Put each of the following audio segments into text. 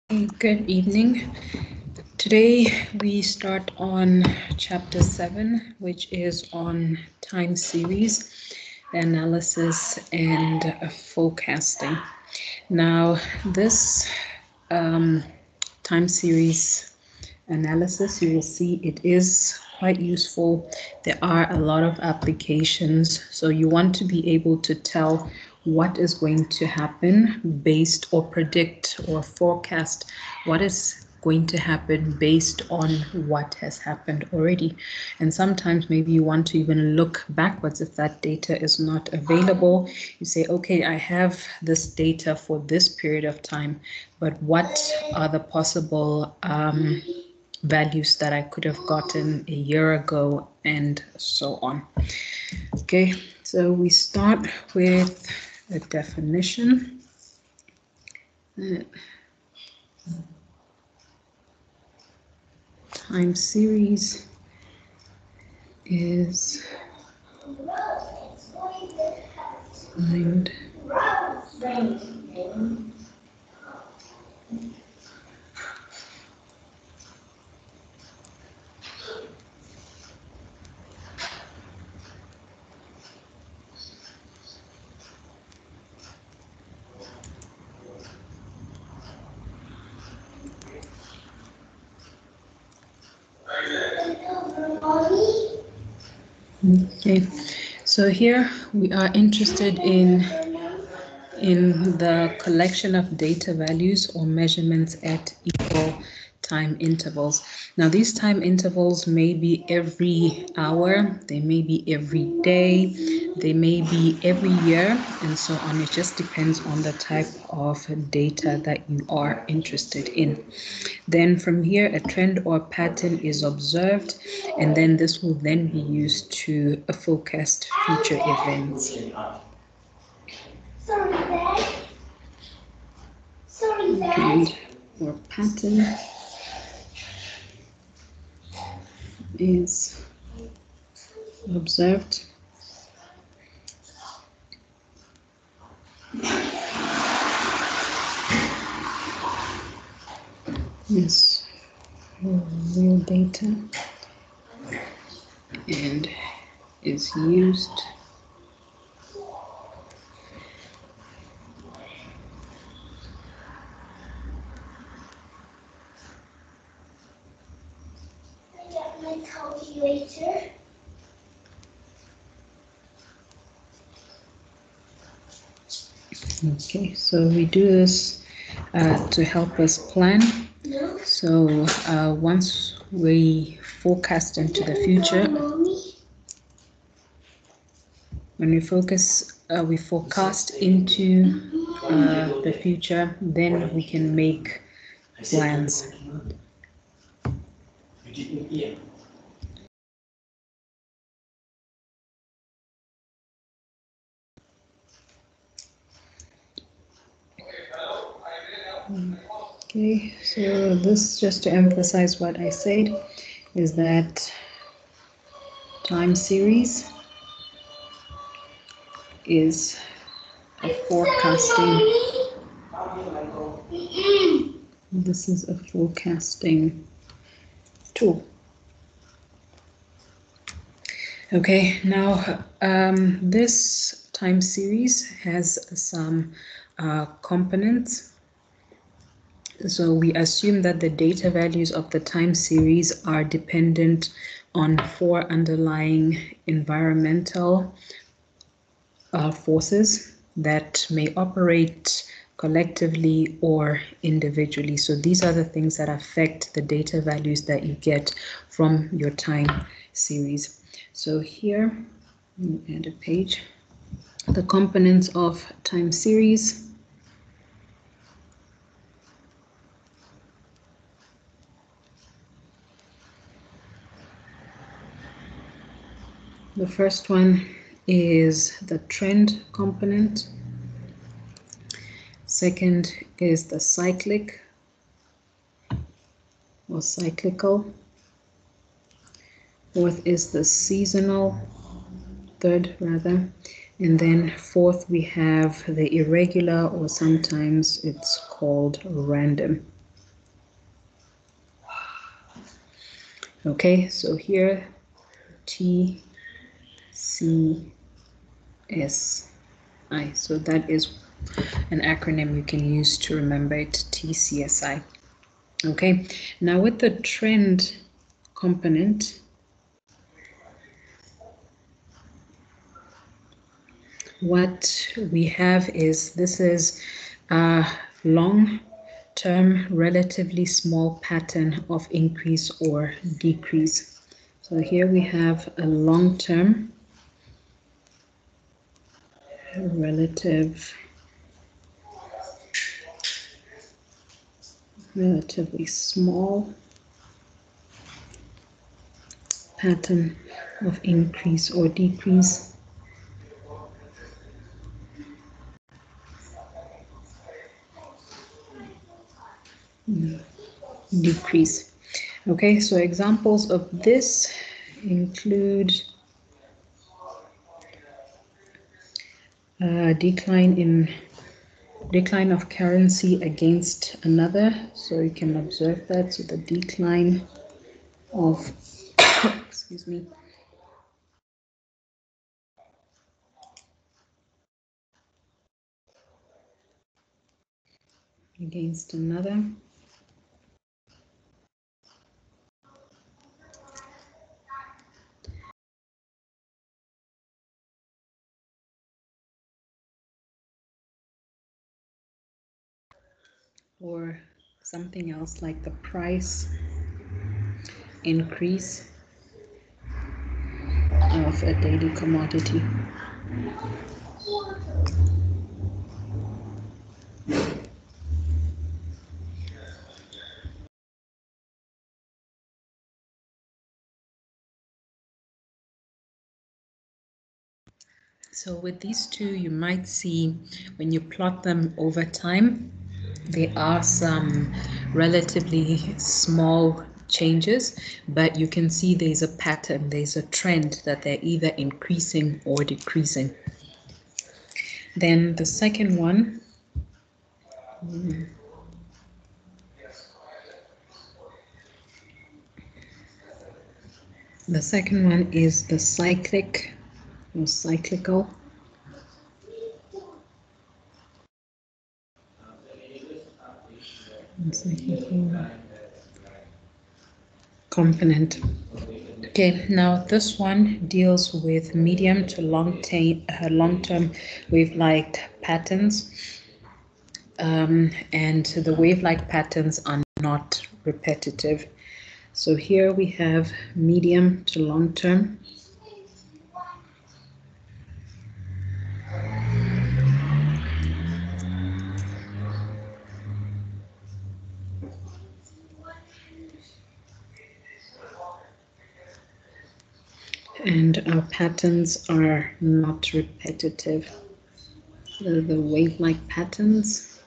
Good evening. Today we start on chapter 7, which is on time series, analysis, and forecasting. Now, this time series analysis, you will see it is quite useful. There are a lot of applications, so you want to be able to tell what is going to happen based or predict or forecast what is going to happen based on what has happened already. And sometimes maybe you want to even look backwards if that data is not available. You say, okay, I have this data for this period of time, but what are the possible values that I could have gotten a year ago, and so on. Okay, so we start with a definition. Time series is defined Okay, so here we are interested in the collection of data values or measurements at equal time intervals. Now, these time intervals may be every hour, they may be every day, they may be every year, and so on. It just depends on the type of data that you are interested in. Then from here, a trend or pattern is observed, and then this will then be used to forecast future events. Sorry, Dad. Sorry, Dad. Trend or pattern is observed. Yes, real data and is used I got my calculator. Okay, so we do this to help us plan. No. So once we forecast into the future, when we forecast into the future, then we can make plans. Okay, so this, just to emphasize what I said, is that time series is a forecasting. This is a forecasting tool. Okay, now this time series has some components. So we assume that the data values of the time series are dependent on 4 underlying environmental forces that may operate collectively or individually. So these are the things that affect the data values that you get from your time series. So here, let me add a page. The components of time series. The first one is the trend component. Second is the cyclic or cyclical. Fourth is the seasonal, third rather. And then fourth, we have the irregular, or sometimes it's called random. Okay, so here TCSI. So that is an acronym you can use to remember it, TCSI. Okay, now with the trend component, what we have is, this is a long-term, relatively small pattern of increase or decrease. So here we have a long-term, relatively small pattern of increase or decrease. Decrease. Okay, so examples of this include decline of currency against another. So you can observe that. So the decline of excuse me, against another. Or something else like the price increase of a daily commodity. So with these two, you might see when you plot them over time, there are some relatively small changes, but you can see there's a pattern, there's a trend that they're either increasing or decreasing. Then the second one, is the cyclic or cyclical. Component. Okay, now this one deals with medium to long-term wave-like patterns, and the wave-like patterns are not repetitive. So here we have medium to long-term. And our patterns are not repetitive. The wave-like patterns.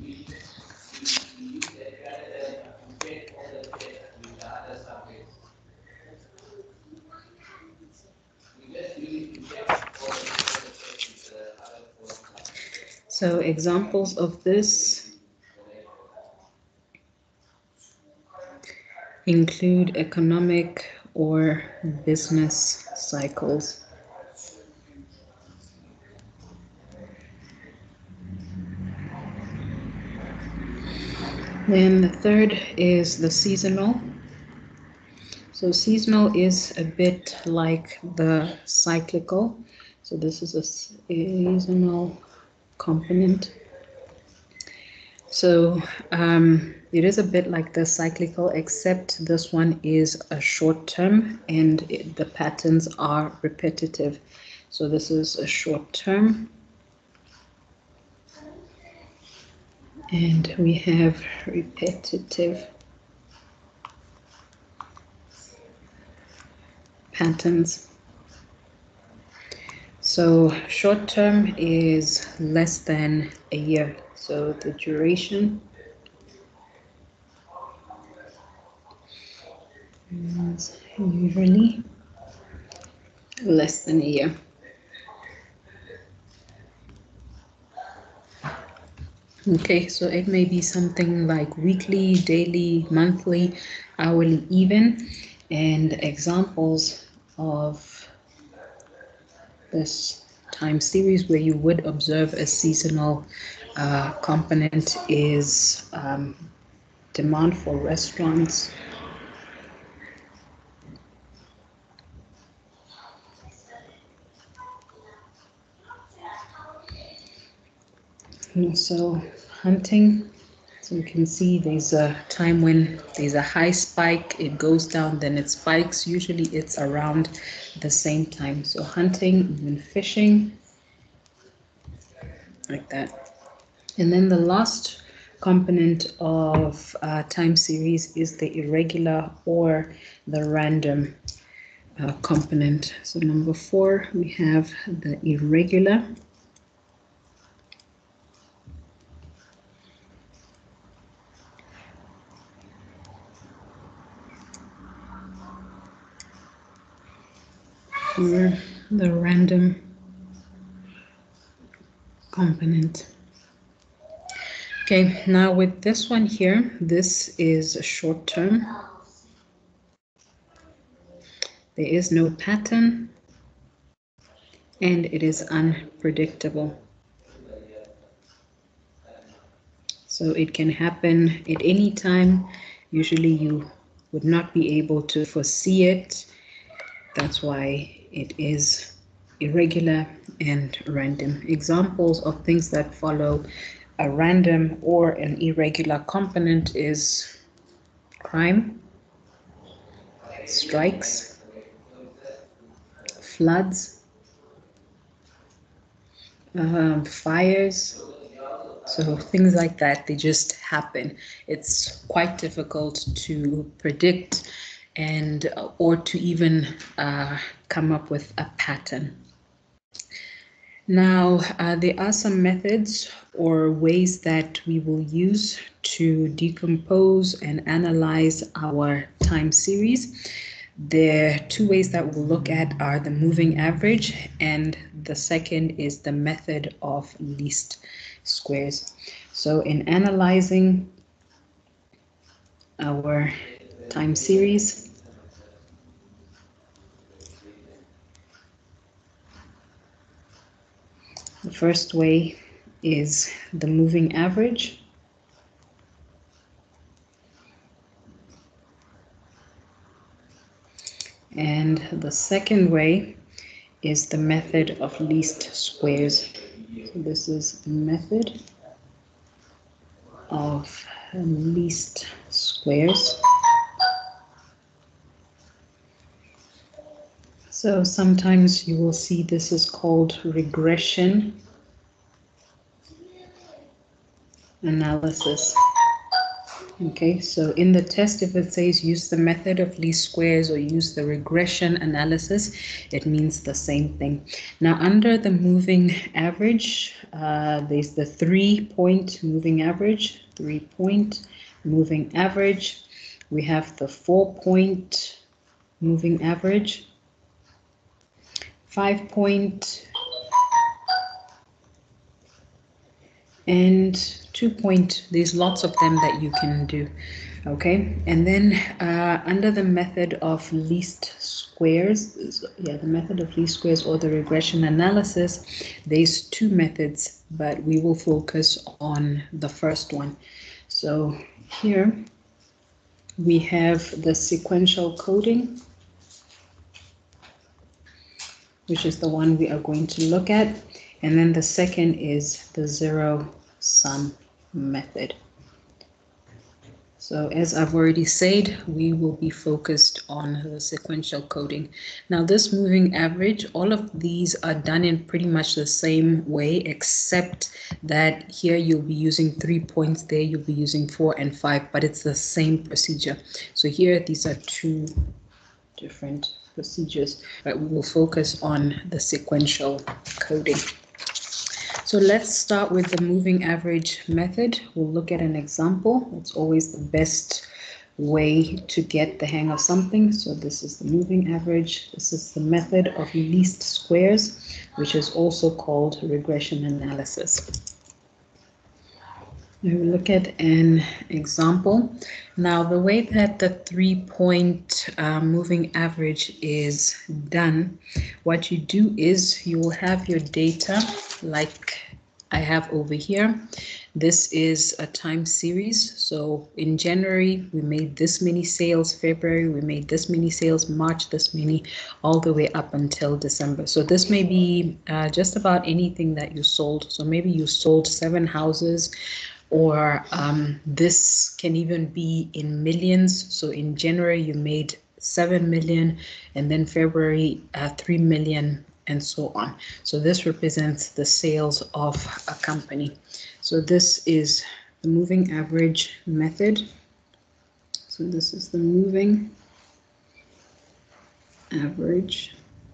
So examples of this include economic or business cycles. Then the third is the seasonal. So seasonal is a bit like the cyclical. So this is a seasonal component. So it is a bit like the cyclical, except this one is a short term and the patterns are repetitive. So this is a short term. And we have repetitive patterns. So short term is less than a year. So the duration is usually less than a year. Okay, so it may be something like weekly, daily, monthly, hourly, even. And examples of this time series where you would observe a seasonal component is demand for restaurants, also hunting. So you can see there's a time when there's a high spike, it goes down, then it spikes. Usually it's around the same time. So hunting, even fishing, like that. And then the last component of time series is the irregular or the random component. So number 4, we have the irregular. Or the random component. Okay, now with this one here, this is short term. There is no pattern and it is unpredictable. So it can happen at any time. Usually you would not be able to foresee it. That's why it is irregular and random. Examples of things that follow a random or an irregular component is crime, strikes, floods, fires. So things like that, they just happen. It's quite difficult to predict and or to even come up with a pattern. Now, there are some methods or ways that we will use to decompose and analyze our time series. The 2 ways that we'll look at are the moving average, and the second is the method of least squares. So in analyzing our time series, the first way is the moving average. And the second way is the method of least squares. So this is the method of least squares. So sometimes you will see this is called regression analysis. Okay, so in the test, if it says use the method of least squares or use the regression analysis, it means the same thing. Now, under the moving average, there's the 3-point moving average, 3-point moving average. We have the 4-point moving average, 5-point, and 2-point. There's lots of them that you can do. Okay, and then under the method of least squares, the method of least squares or the regression analysis, there's 2 methods, but we will focus on the first one. So here we have the sequential coding, which is the one we are going to look at. And then the second is the zero-sum method. So as I've already said, we will be focused on the sequential coding. Now this moving average, all of these are done in pretty much the same way, except that here you'll be using 3 points, there you'll be using 4 and 5, but it's the same procedure. So here, these are 2 different procedures, but we will focus on the sequential coding. So let's start with the moving average method. We'll look at an example. It's always the best way to get the hang of something. So this is the moving average. This is the method of least squares, which is also called regression analysis. We will look at an example. Now, the way that the 3-point moving average is done, what you do is you will have your data like I have over here. This is a time series. So in January, we made this many sales. February, we made this many sales. March, this many, all the way up until December. So this may be just about anything that you sold. So maybe you sold 7 houses, or this can even be in millions. So in January, you made 7 million, and then February, 3 million, and so on. So this represents the sales of a company. So this is the moving average method. So this is the moving average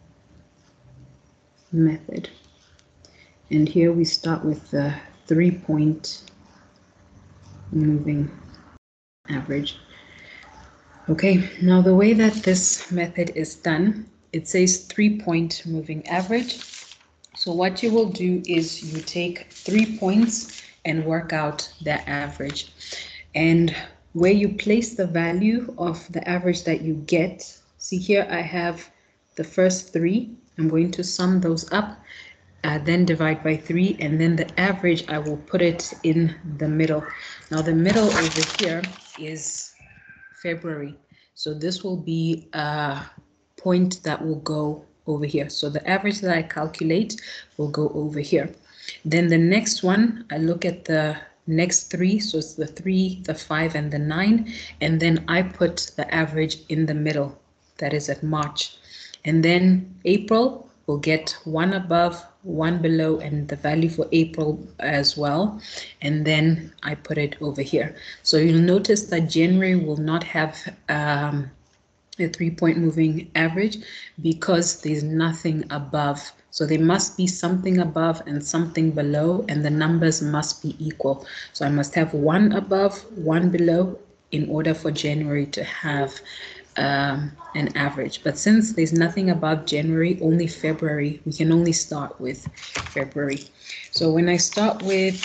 method. And here we start with the 3-point moving average. Okay, now the way that this method is done, it says 3-point moving average. So what you will do is you take 3 points and work out their average. And where you place the value of the average that you get, see here I have the first 3. I'm going to sum those up, then divide by 3, and then the average I will put it in the middle. Now the middle over here is February. So this will be a point that will go over here. So the average that I calculate will go over here. Then the next one, I look at the next 3. So it's the 3, the 5, and the 9. And then I put the average in the middle. That is at March. And then April will get 1 above, 1 below, and the value for April as well. And then I put it over here. So you'll notice that January will not have a 3-point moving average because there's nothing above. So there must be something above and something below, and the numbers must be equal. So I must have 1 above, 1 below in order for January to have an average. But since there's nothing above January, only February, we can only start with February. So when I start with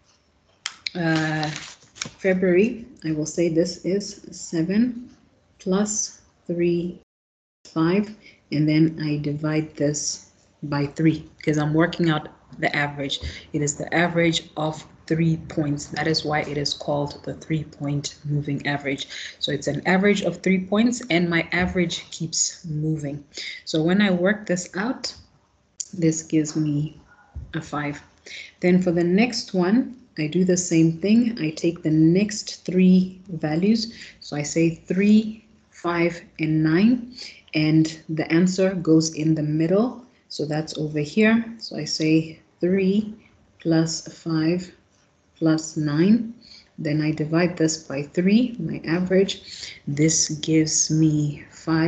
February, I will say this is 7 plus 3, 5, and then I divide this by 3 because I'm working out the average. It is the average of 3 points. That is why it is called the 3-point moving average. So it's an average of 3 points, and my average keeps moving. So when I work this out, this gives me a 5. Then for the next one, I do the same thing. I take the next 3 values. So I say 3, 5, and 9, and the answer goes in the middle. So that's over here. So I say 3 plus 5 plus 9. Then I divide this by 3, my average. This gives me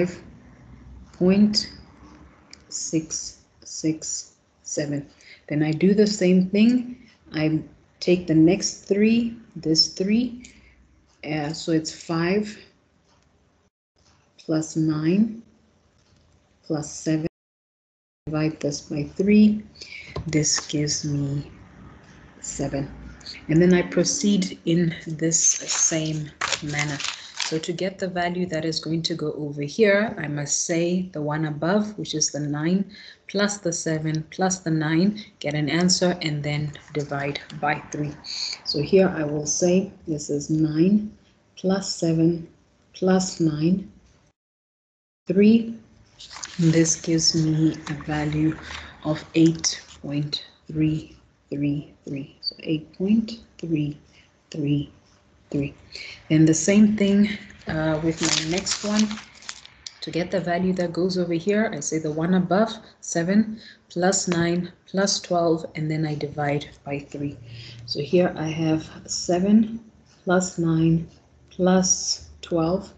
5.667. Then I do the same thing. I take the next 3, this 3, so it's 5 plus 9 plus 7. Divide this by 3. This gives me 7. And then I proceed in this same manner. So to get the value that is going to go over here, I must say the one above, which is the 9, plus the 7, plus the 9, get an answer, and then divide by 3. So here I will say this is 9 plus 7 plus 9, 3. And this gives me a value of 8.333. So 8.333. And the same thing with my next one. To get the value that goes over here, I say the one above, 7 plus 9 plus 12, and then I divide by 3. So here I have 7 plus 9 plus 12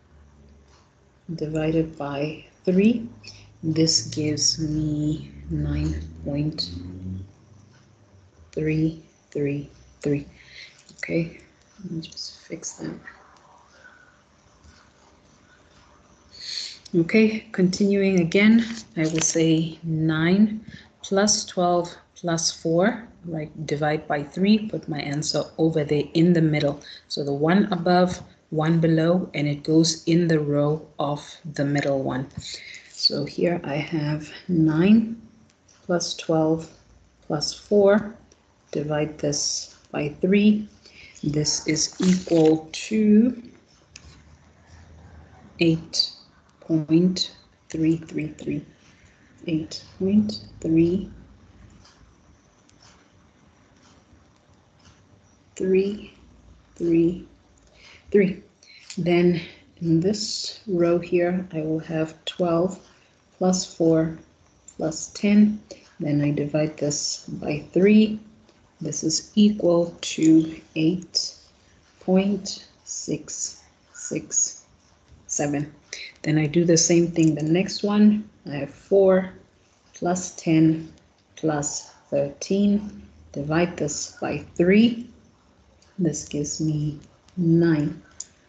divided by 3. This gives me 9.333. Okay, let me just fix that. Okay, continuing again, I will say 9 plus 12 plus 4, like divide by 3, put my answer over there in the middle. So the one above, one below, and it goes in the row of the middle one. So here I have 9 plus 12 plus 4. Divide this by 3. This is equal to 8.333. 8.333. Then in this row here, I will have 12 plus 4 plus 10. Then I divide this by 3. This is equal to 8.667. Then I do the same thing the next one. I have 4 plus 10 plus 13. Divide this by 3. This gives me 9.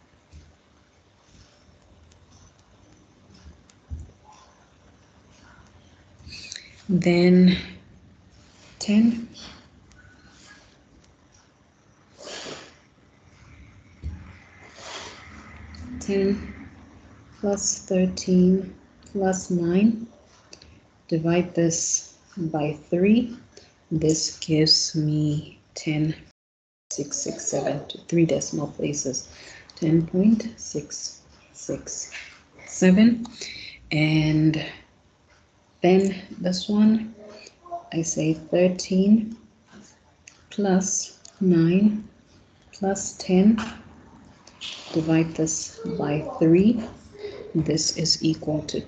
Then 10 plus 13 plus 9. Divide this by 3. This gives me 10.667 to 3 decimal places. 10.667. And then this one, I say 13 plus 9 plus 10. Divide this by 3. This is equal to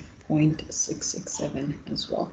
10.667 as well.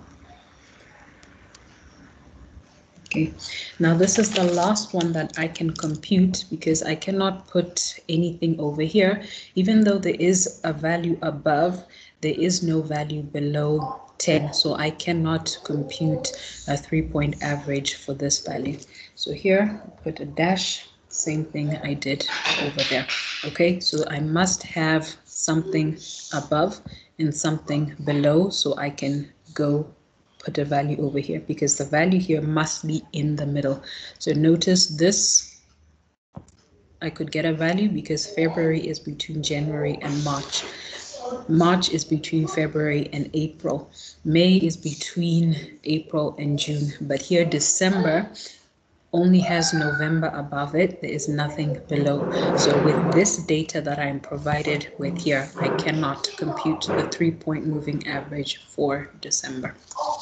Okay, now this is the last one that I can compute because I cannot put anything over here. Even though there is a value above, there is no value below 10, so I cannot compute a 3-point average for this value. So here, put a dash, same thing I did over there. Okay, so I must have something above and something below so I can go put a value over here, because the value here must be in the middle. So notice this, I could get a value because February is between January and March. March is between February and April. May is between April and June. But here December only has November above it. There is nothing below. So with this data that I'm provided with here, I cannot compute the 3-point moving average for December.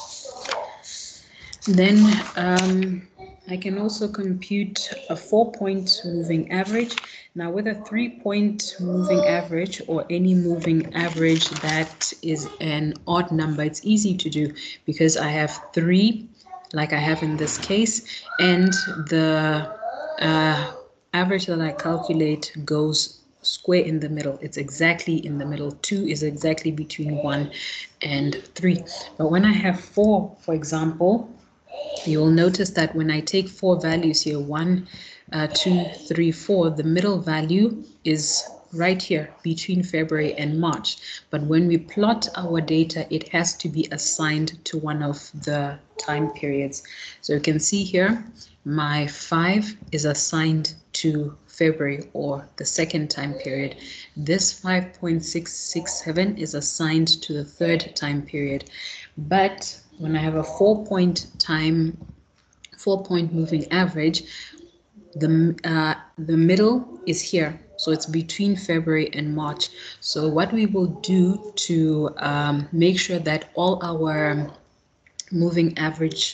Then I can also compute a 4-point moving average. Now with a 3-point moving average or any moving average that is an odd number, it's easy to do because I have 3, like I have in this case, and the average that I calculate goes square in the middle. It's exactly in the middle. 2 is exactly between 1 and 3. But when I have 4, for example, you will notice that when I take 4 values here, 1, 2, 3, 4, the middle value is right here between February and March. But when we plot our data, it has to be assigned to one of the time periods. So you can see here, my 5 is assigned to February, or the second time period. This 5.667 is assigned to the third time period. But when I have a 4-point moving average, the middle is here, so it's between February and March. So what we will do to make sure that all our moving averages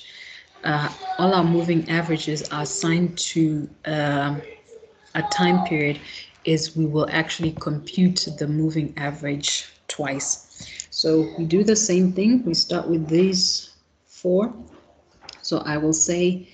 are assigned to a time period is we will actually compute the moving average twice. So we do the same thing. We start with these 4. So I will say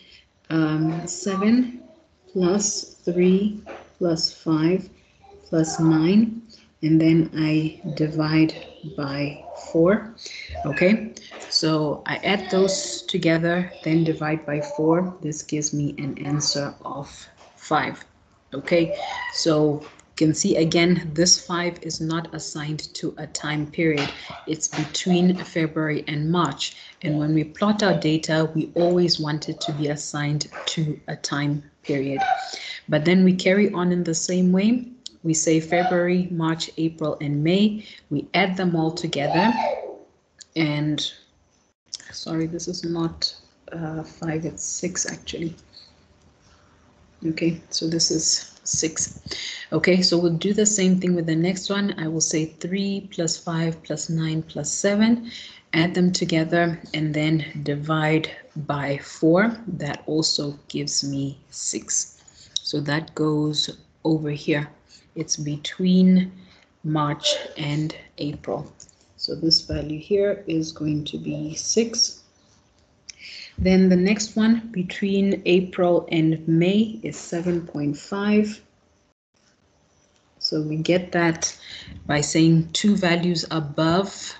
7 plus 3 plus 5 plus 9, and then I divide by 4. Okay, so I add those together, then divide by 4. This gives me an answer of 5. Okay, so can see again, this 5 is not assigned to a time period. It's between February and March. And when we plot our data, we always want it to be assigned to a time period. But then we carry on in the same way. We say February, March, April, and May. We add them all together. And sorry, this is not 5, it's 6 actually. Okay, so this is 6. Okay, so we'll do the same thing with the next one. I will say 3 plus 5 plus 9 plus 7, add them together and then divide by 4. That also gives me 6. So that goes over here. It's between March and April. So this value here is going to be 6. Then the next one between April and May is 7.5. So we get that by saying 2 values above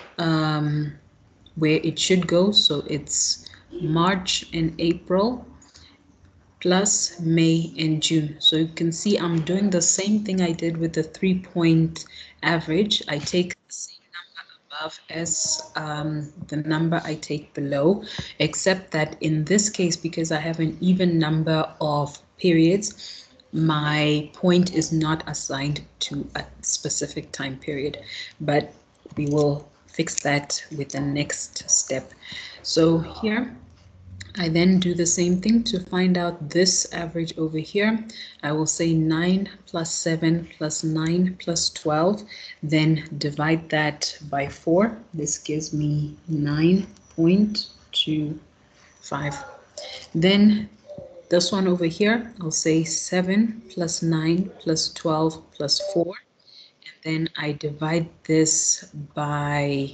where it should go. So it's March and April plus May and June. So you can see I'm doing the same thing I did with the 3-point average. I take the same above as the number I take below, except that in this case, because I have an even number of periods, my point is not assigned to a specific time period, but we will fix that with the next step. So here I then do the same thing to find out this average over here. I will say 9 plus 7 plus 9 plus 12, then divide that by 4. This gives me 9.25. Then this one over here, I'll say 7 plus 9 plus 12 plus 4. And then I divide this by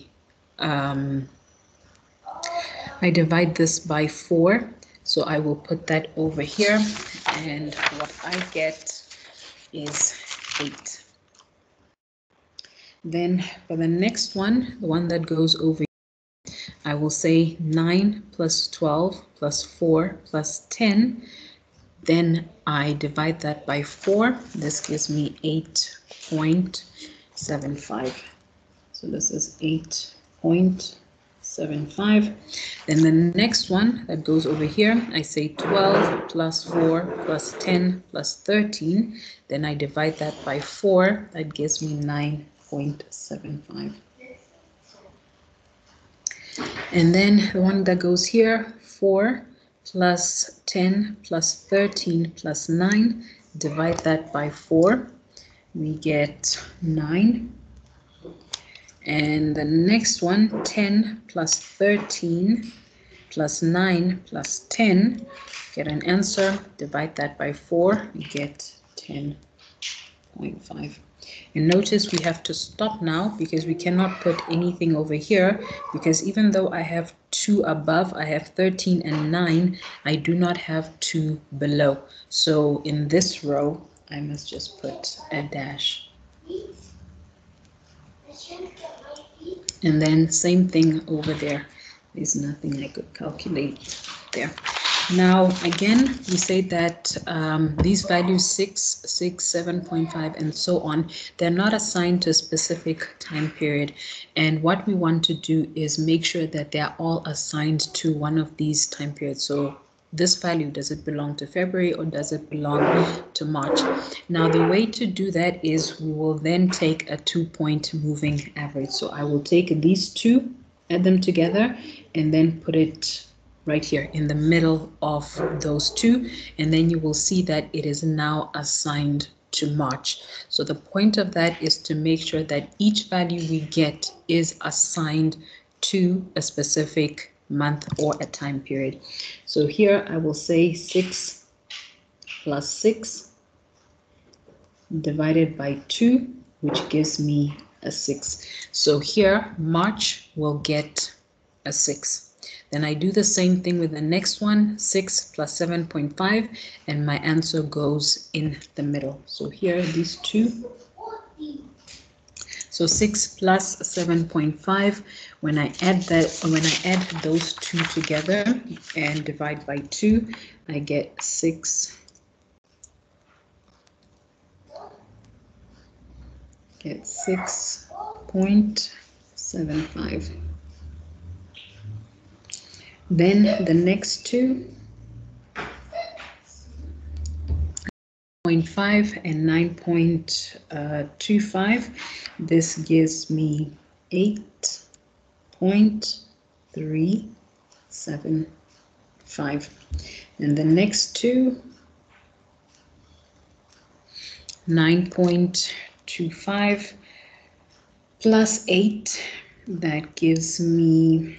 4, so I will put that over here, and what I get is 8. Then for the next one, the one that goes over here, I will say 9 plus 12 plus 4 plus 10. Then I divide that by 4. This gives me 8.75. So this is 8.75. Then the next one that goes over here, I say 12 plus 4 plus 10 plus 13. Then I divide that by 4. That gives me 9.75. And then the one that goes here, 4 plus 10 plus 13 plus 9. Divide that by 4. We get 9. And the next one, 10 plus 13 plus 9 plus 10, get an answer, divide that by 4, we get 10.5. And notice we have to stop now because we cannot put anything over here, because even though I have 2 above, I have 13 and 9, I do not have 2 below. So in this row, I must just put a dash. And then same thing over there. There's nothing I could calculate there. Now again, we say that these values 6, 7.5 and so on, they're not assigned to a specific time period. And what we want to do is make sure that they're all assigned to one of these time periods. So this value, does it belong to February or does it belong to March? Now the way to do that is we will then take a 2-point moving average. So I will take these two, add them together, and then put it right here in the middle of those two, and then you will see that it is now assigned to March. So the point of that is to make sure that each value we get is assigned to a specific month or a time period. So here I will say 6 plus 6 divided by 2, which gives me a 6. So here March will get a 6. Then I do the same thing with the next one, 6 plus 7.5, and my answer goes in the middle. So here these two. So 6 plus 7.5, when I add those two together and divide by 2, I get 6 It's 6.75. Then the next two, 0.5 and 9.25. This gives me 8.375. And the next two, 9.25 plus 8, that gives me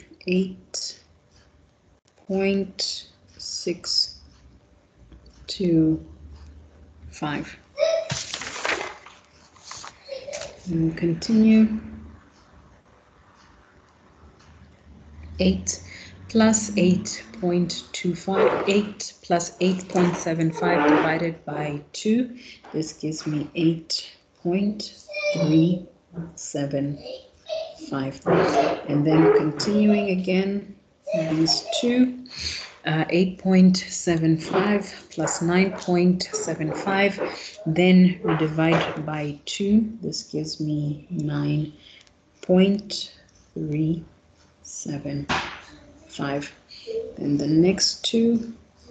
8.625. And continue. 8 plus 8.25, 8 plus 8.75 divided by 2. This gives me 8.375. And then continuing again, these two, 8.75 plus 9.75. Then we divide by 2. This gives me 9.375. And the next two,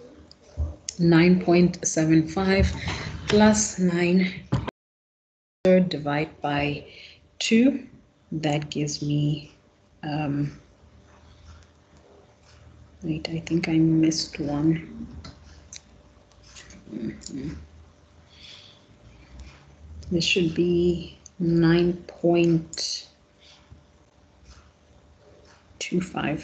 9.75 plus 9, divide by 2. That gives me, wait, I think I missed one. This should be 9.25.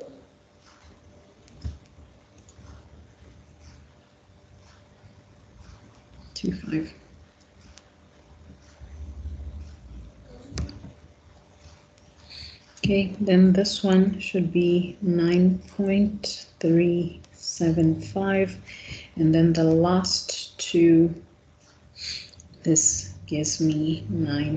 Okay, then this one should be 9.375, and then the last two, this gives me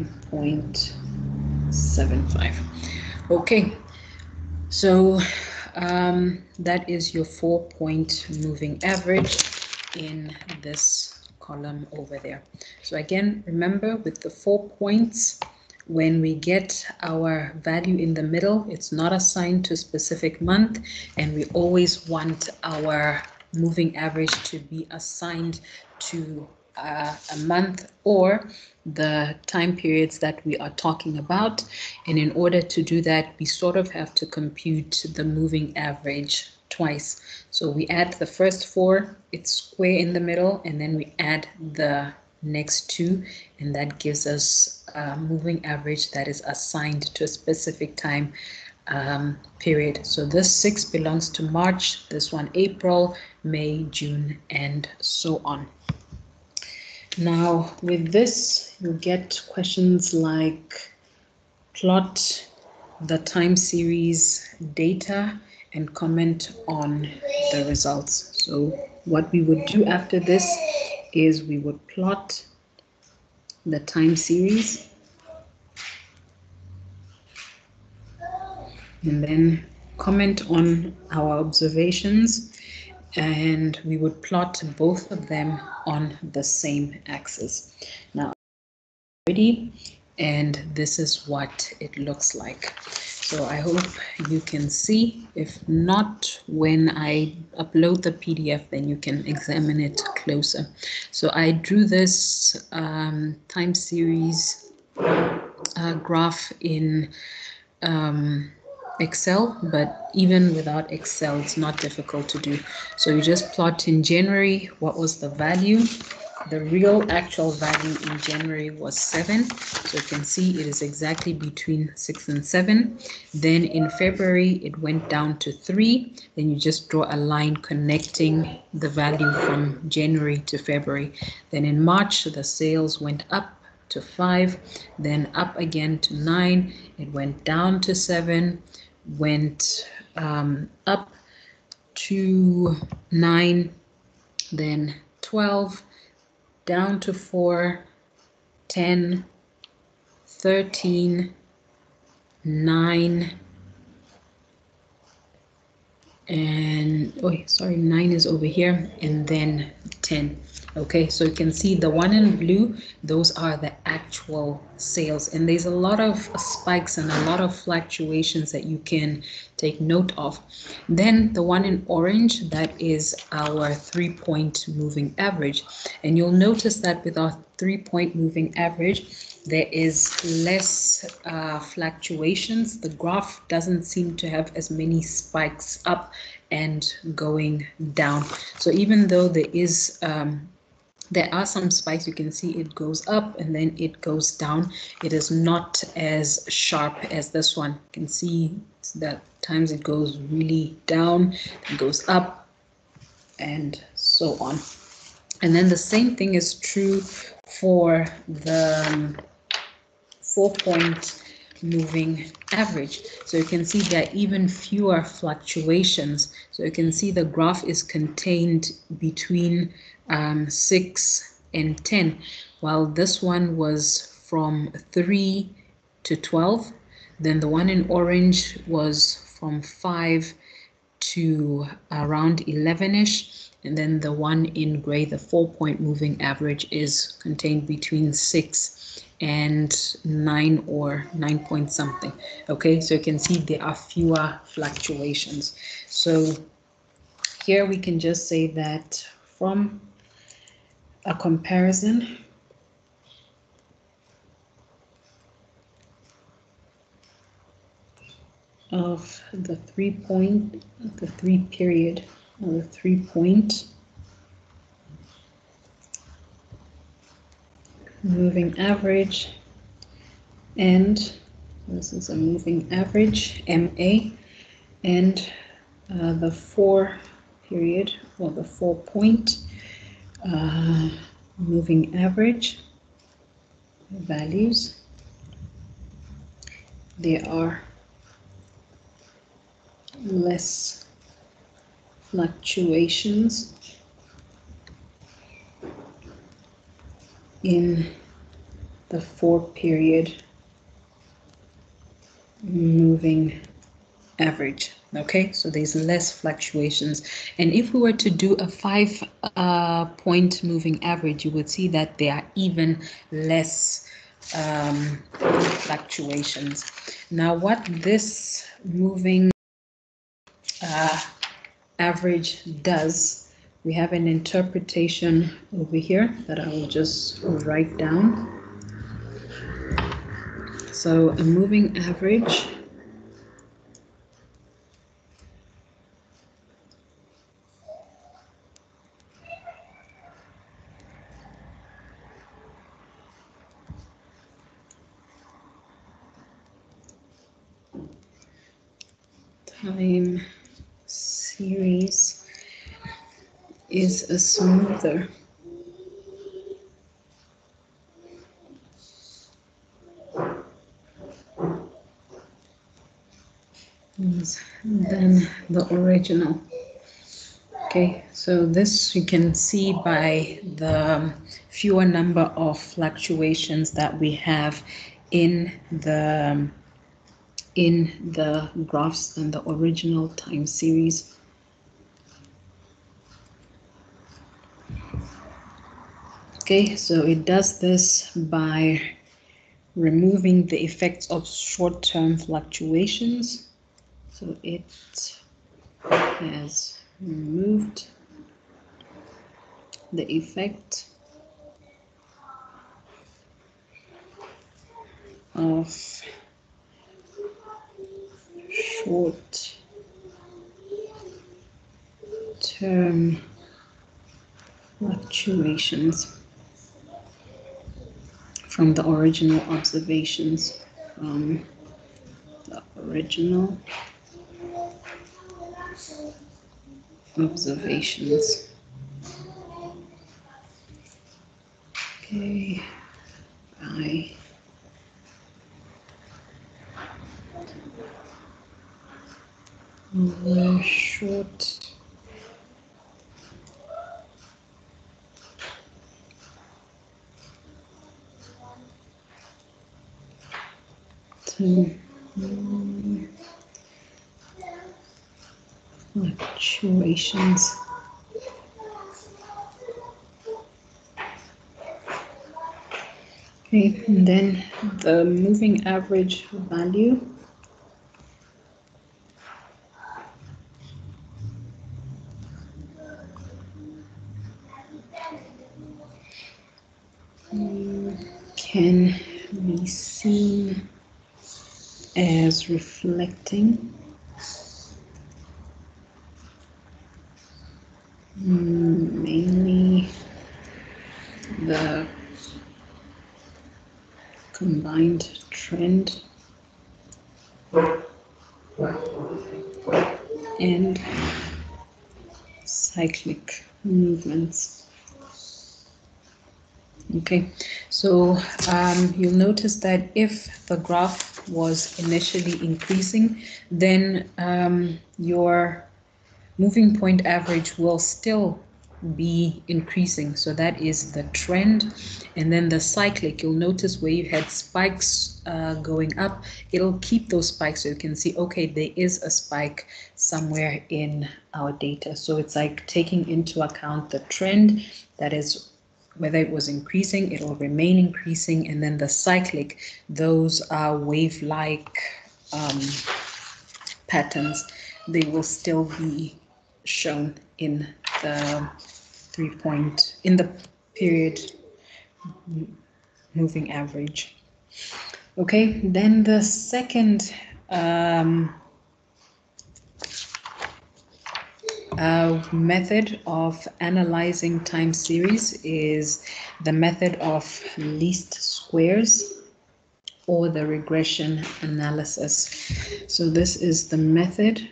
9.75. Okay, so that is your 4-point moving average in this column over there. So again, remember with the 4 points, when we get our value in the middle, it's not assigned to a specific month, and we always want our moving average to be assigned to a month or the time periods that we are talking about. And in order to do that, we sort of have to compute the moving average twice. So we add the first 4, it's square in the middle, and then we add the next 2, and that gives us a moving average that is assigned to a specific time period. So this 6 belongs to March, this one April, May, June, and so on. Now with this, you get questions like plot the time series data and comment on the results. So what we would do after this is we would plot the time series and then comment on our observations, and we would plot both of them on the same axis. Now, ready, and this is what it looks like. So I hope you can see. If not, when I upload the PDF, then you can examine it closer. So I drew this time series graph in Excel, but even without Excel, it's not difficult to do. So you just plot in January, what was the value? The real actual value in January was 7. So you can see it is exactly between 6 and 7. Then in February, it went down to 3. Then you just draw a line connecting the value from January to February. Then in March, the sales went up to 5, then up again to 9. It went down to 7, went up to 9, then 12, down to 4, 10, 13, 9, and oh sorry, 9 is over here, and then 10. Okay, so you can see the one in blue, those are the actual sales, and there's a lot of spikes and a lot of fluctuations that you can take note of. Then the one in orange, that is our 3-point moving average, and you'll notice that with our 3-point moving average, there is less fluctuations. The graph doesn't seem to have as many spikes up and going down. So even though there are some spikes, you can see it goes up and then it goes down. It is not as sharp as this one. You can see that times it goes really down, it goes up, and so on. And then the same thing is true for the 4-point moving average. So you can see there are even fewer fluctuations. So you can see the graph is contained between 6 and 10, while this one was from 3 to 12. Then the one in orange was from 5 to around 11ish, and then the one in gray, the 4-point moving average, is contained between 6 and 9 or 9 point something. Okay, so you can see there are fewer fluctuations. So here we can just say that from a comparison of the 3-point, the 3-period, or the 3-point moving average, and this is a moving average, MA, and the 4-period, or the 4-point moving average values. There are less fluctuations in the 4-period moving average. Okay, so there's less fluctuations. And if we were to do a 5-point moving average, you would see that there are even less fluctuations. Now, what this moving average does, we have an interpretation over here that I will just write down. So a moving average time series is a smoother than the original. Okay, so this you can see by the fewer number of fluctuations that we have in the graphs than the original time series. Okay, so it does this by removing the effects of short-term fluctuations. So it has removed the effect of short-term fluctuations from the original observations. Okay, by the short term fluctuations. Okay, and then the moving average value. Can be seen as reflecting mainly the combined trend and cyclic movements. Okay, so you'll notice that if the graph was initially increasing, then your moving point average will still be increasing. So that is the trend. And then the cyclic, you'll notice where you had spikes going up, it'll keep those spikes. So you can see, okay, there is a spike somewhere in our data. So it's like taking into account the trend, that is whether it was increasing, it will remain increasing. And then the cyclic, those are wave-like patterns. They will still be shown in the in the period moving average. Okay, then the second method of analyzing time series is the method of least squares, or the regression analysis. So this is the method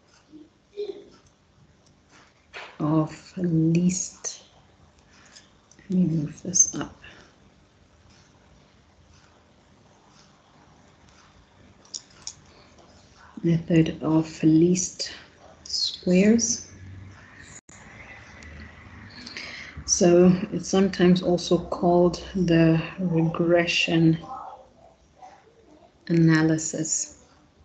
of least, let me move this up. Method of least squares. So it's sometimes also called the regression analysis.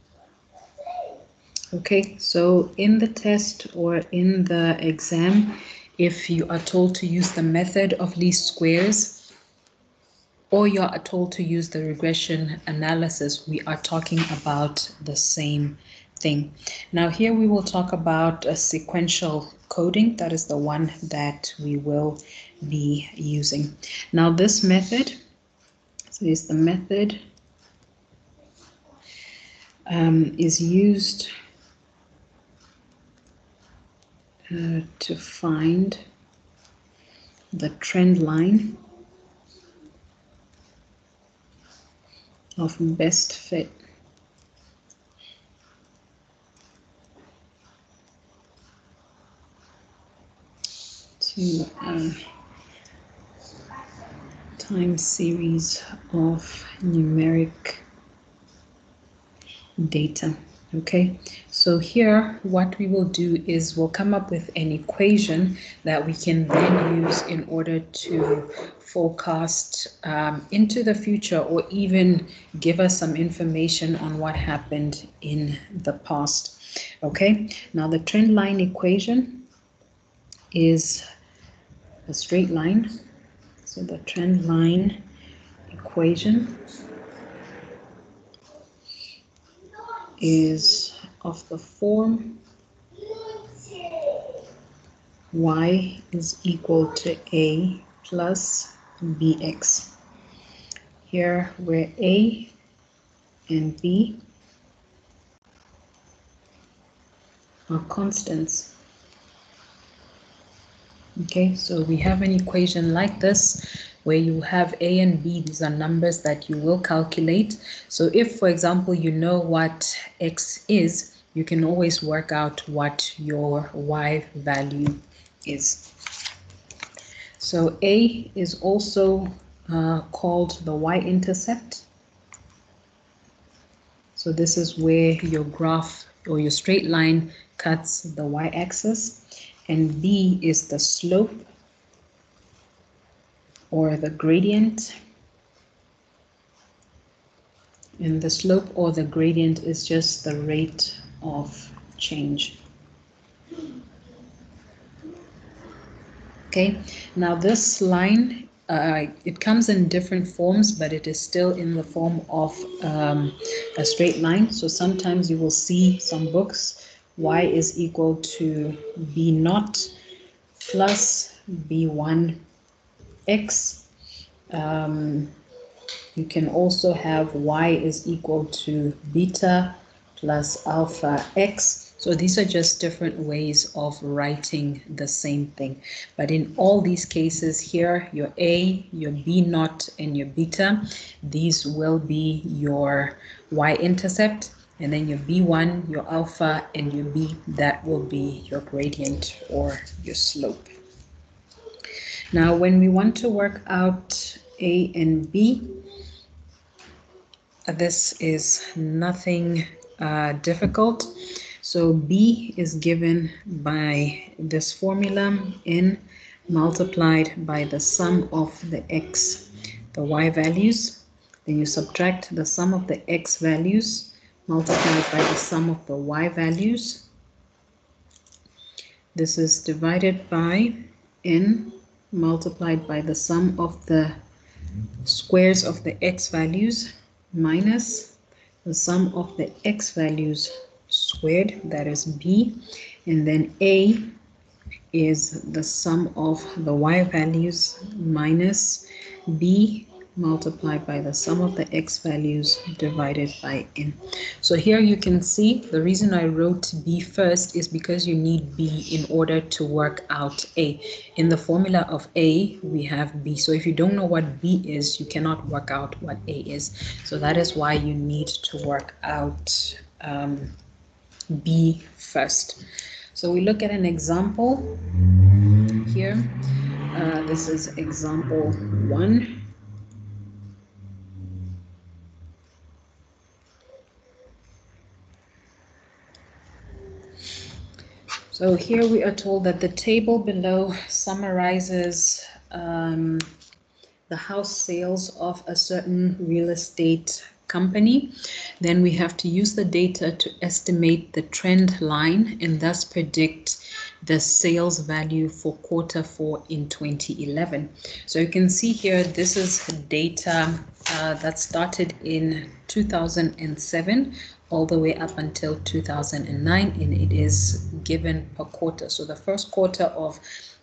Okay, so in the test or in the exam, if you are told to use the method of least squares, or you are told to use the regression analysis, we are talking about the same thing. Now here we will talk about a sequential coding. That is the one that we will be using. Now this method, so is the method is used to find the trend line of best fit to a time series of numeric data. Okay, so here what we will do is we'll come up with an equation that we can then use in order to forecast into the future, or even give us some information on what happened in the past. Okay, now the trend line equation is a straight line. So the trend line equation is of the form y is equal to a plus bx. Here where a and b are constants. Okay, so we have an equation like this where you have a and b. These are numbers that you will calculate. So if, for example, you know what x is, you can always work out what your y value is. So a is also called the y-intercept. So this is where your graph or your straight line cuts the y-axis. And b is the slope or the gradient. And the slope or the gradient is just the rate of change. Okay, now this line, it comes in different forms, but it is still in the form of a straight line. So sometimes you will see some books, y is equal to b naught plus b1 x. You can also have y is equal to beta plus alpha x. So these are just different ways of writing the same thing. But in all these cases here, your a, your b naught, and your beta, these will be your y-intercept. And then your b1, your alpha, and your b, that will be your gradient or your slope. Now, when we want to work out a and b, this is nothing difficult. So b is given by this formula, n multiplied by the sum of the x, the y values. Then you subtract the sum of the x values multiplied by the sum of the y values. This is divided by n multiplied by the sum of the squares of the x values minus the sum of the x values squared, that is b, and then a is the sum of the y values minus b multiplied by the sum of the x values divided by n. So here you can see the reason I wrote b first is because you need b in order to work out a. In the formula of a, we have b. So if you don't know what b is, you cannot work out what a is. So that is why you need to work out b first. So we look at an example here. This is example 1. So here we are told that the table below summarizes the house sales of a certain real estate company. Then we have to use the data to estimate the trend line and thus predict the sales value for quarter 4 in 2011. So you can see here, this is data that started in 2007 all the way up until 2009, and it is given per quarter. So the first quarter of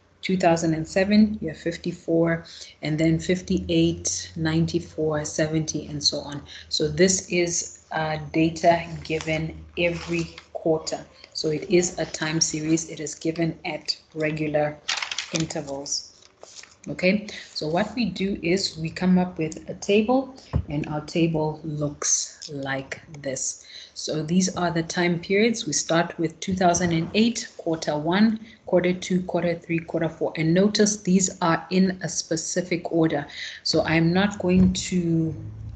2007, you have 54, and then 58, 94, 70, and so on. So this is data given every quarter. So it is a time series. It is given at regular intervals. Okay, so what we do is we come up with a table, and our table looks like this. So these are the time periods. We start with 2008, quarter 1, quarter 2, quarter 3, quarter 4. And notice these are in a specific order. So I'm not going to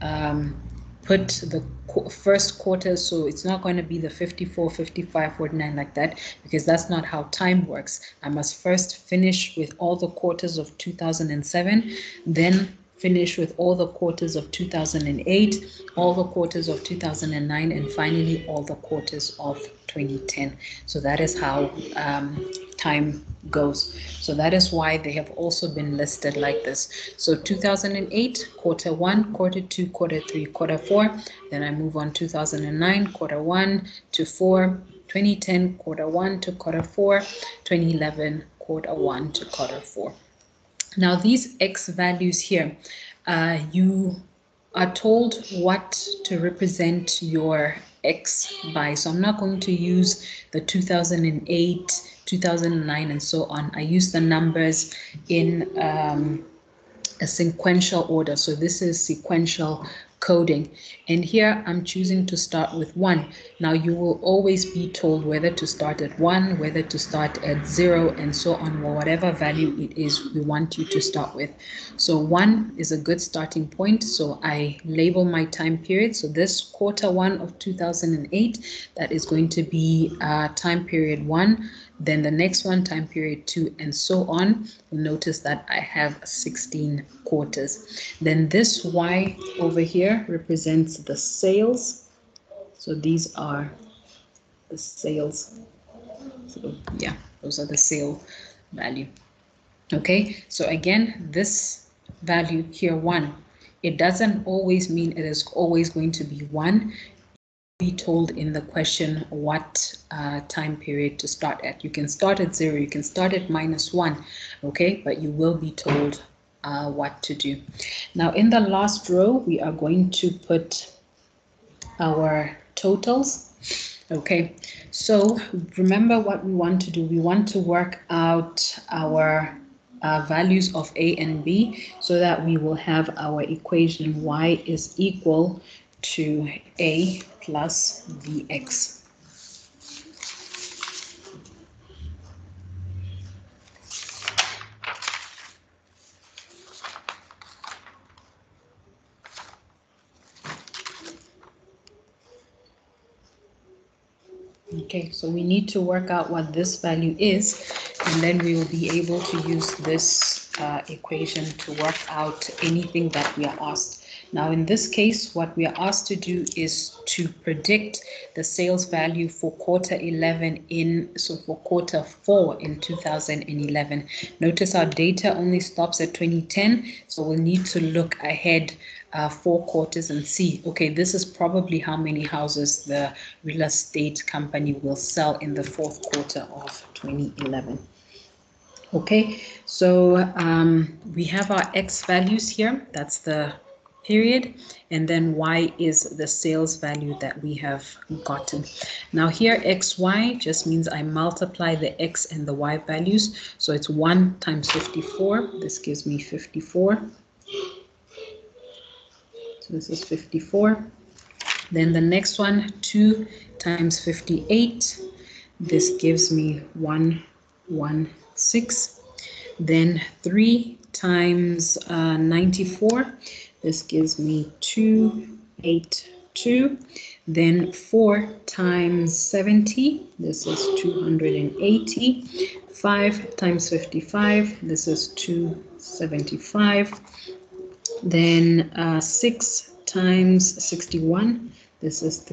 put the first quarter, so it's not going to be the 54, 55, 49 like that, because that's not how time works. I must first finish with all the quarters of 2007, then finish with all the quarters of 2008, all the quarters of 2009, and finally all the quarters of 2010. So that is how time goes. So that is why they have also been listed like this. So 2008, quarter 1, quarter 2, quarter 3, quarter 4. Then I move on 2009, quarter 1 to 4, 2010, quarter 1 to quarter 4, 2011, quarter 1 to quarter 4. Now these X values here, you are told what to represent your X by. So I'm not going to use the 2008, 2009, and so on. I use the numbers in a sequential order. So this is sequential coding. And here I'm choosing to start with 1. Now you will always be told whether to start at 1, whether to start at 0, and so on, or whatever value it is we want you to start with. So 1 is a good starting point. So I label my time period. So this quarter 1 of 2008, that is going to be time period 1. Then the next one, time period 2, and so on. You'll notice that I have 16 quarters. Then this Y over here represents the sales. So these are the sales. So yeah, those are the sale value. Okay, so again, this value here, 1, it doesn't always mean it is always going to be 1. Be told in the question what time period to start at. You can start at 0, you can start at -1, okay, but you will be told what to do. Now in the last row, we are going to put our totals. Okay, so remember what we want to do. We want to work out our values of A and B so that we will have our equation y is equal to A plus bx. Okay, so we need to work out what this value is, and then we will be able to use this equation to work out anything that we are asked. Now, in this case, what we are asked to do is to predict the sales value for quarter 11 for quarter 4 in 2011. Notice our data only stops at 2010, so we'll need to look ahead 4 quarters and see, okay, this is probably how many houses the real estate company will sell in the 4th quarter of 2011. Okay, so we have our X values here, that's the period, and then Y is the sales value that we have gotten. Now here XY just means I multiply the X and the Y values, so it's 1 times 54, this gives me 54. So this is 54. Then the next one, 2 times 58. This gives me 116. Then 3 times 94. This gives me 282. Then 4 times 70. This is 280. 5 times 55. This is 275. Then 6 times 61, this is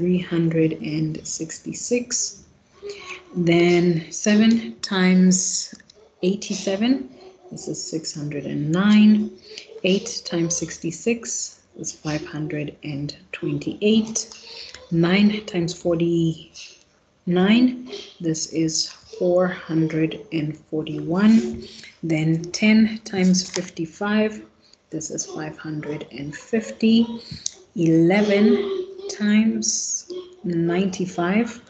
366. Then 7 times 87, this is 609. 8 times 66 is 528. 9 times 49, this is 441. Then 10 times 55, this is 550. 11 times 95,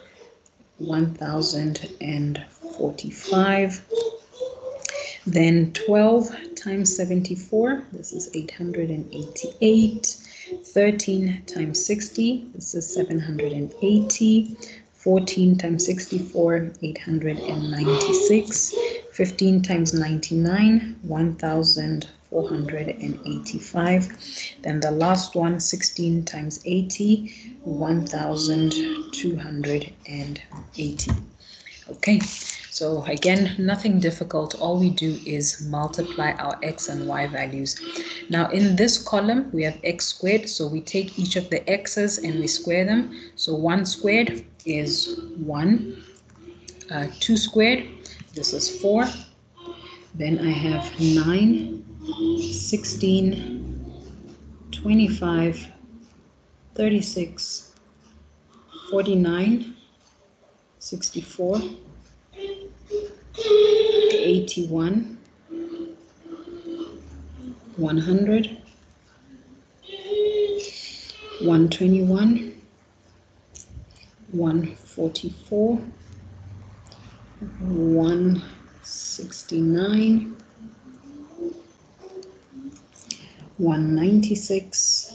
1045. Then 12 times 74, this is 888. 13 times 60, this is 780. 14 times 64, 896. 15 times 99, 1485. Then the last one, 16 times 80, 1280. Okay, so again, nothing difficult. All we do is multiply our X and Y values. Now in this column, we have X squared. So we take each of the X's and we square them. So 1 squared is 1. 2 squared, this is 4. Then I have 9, 16, 25, 36, 49, 64, 81, 100, 121, 144, 169, 196,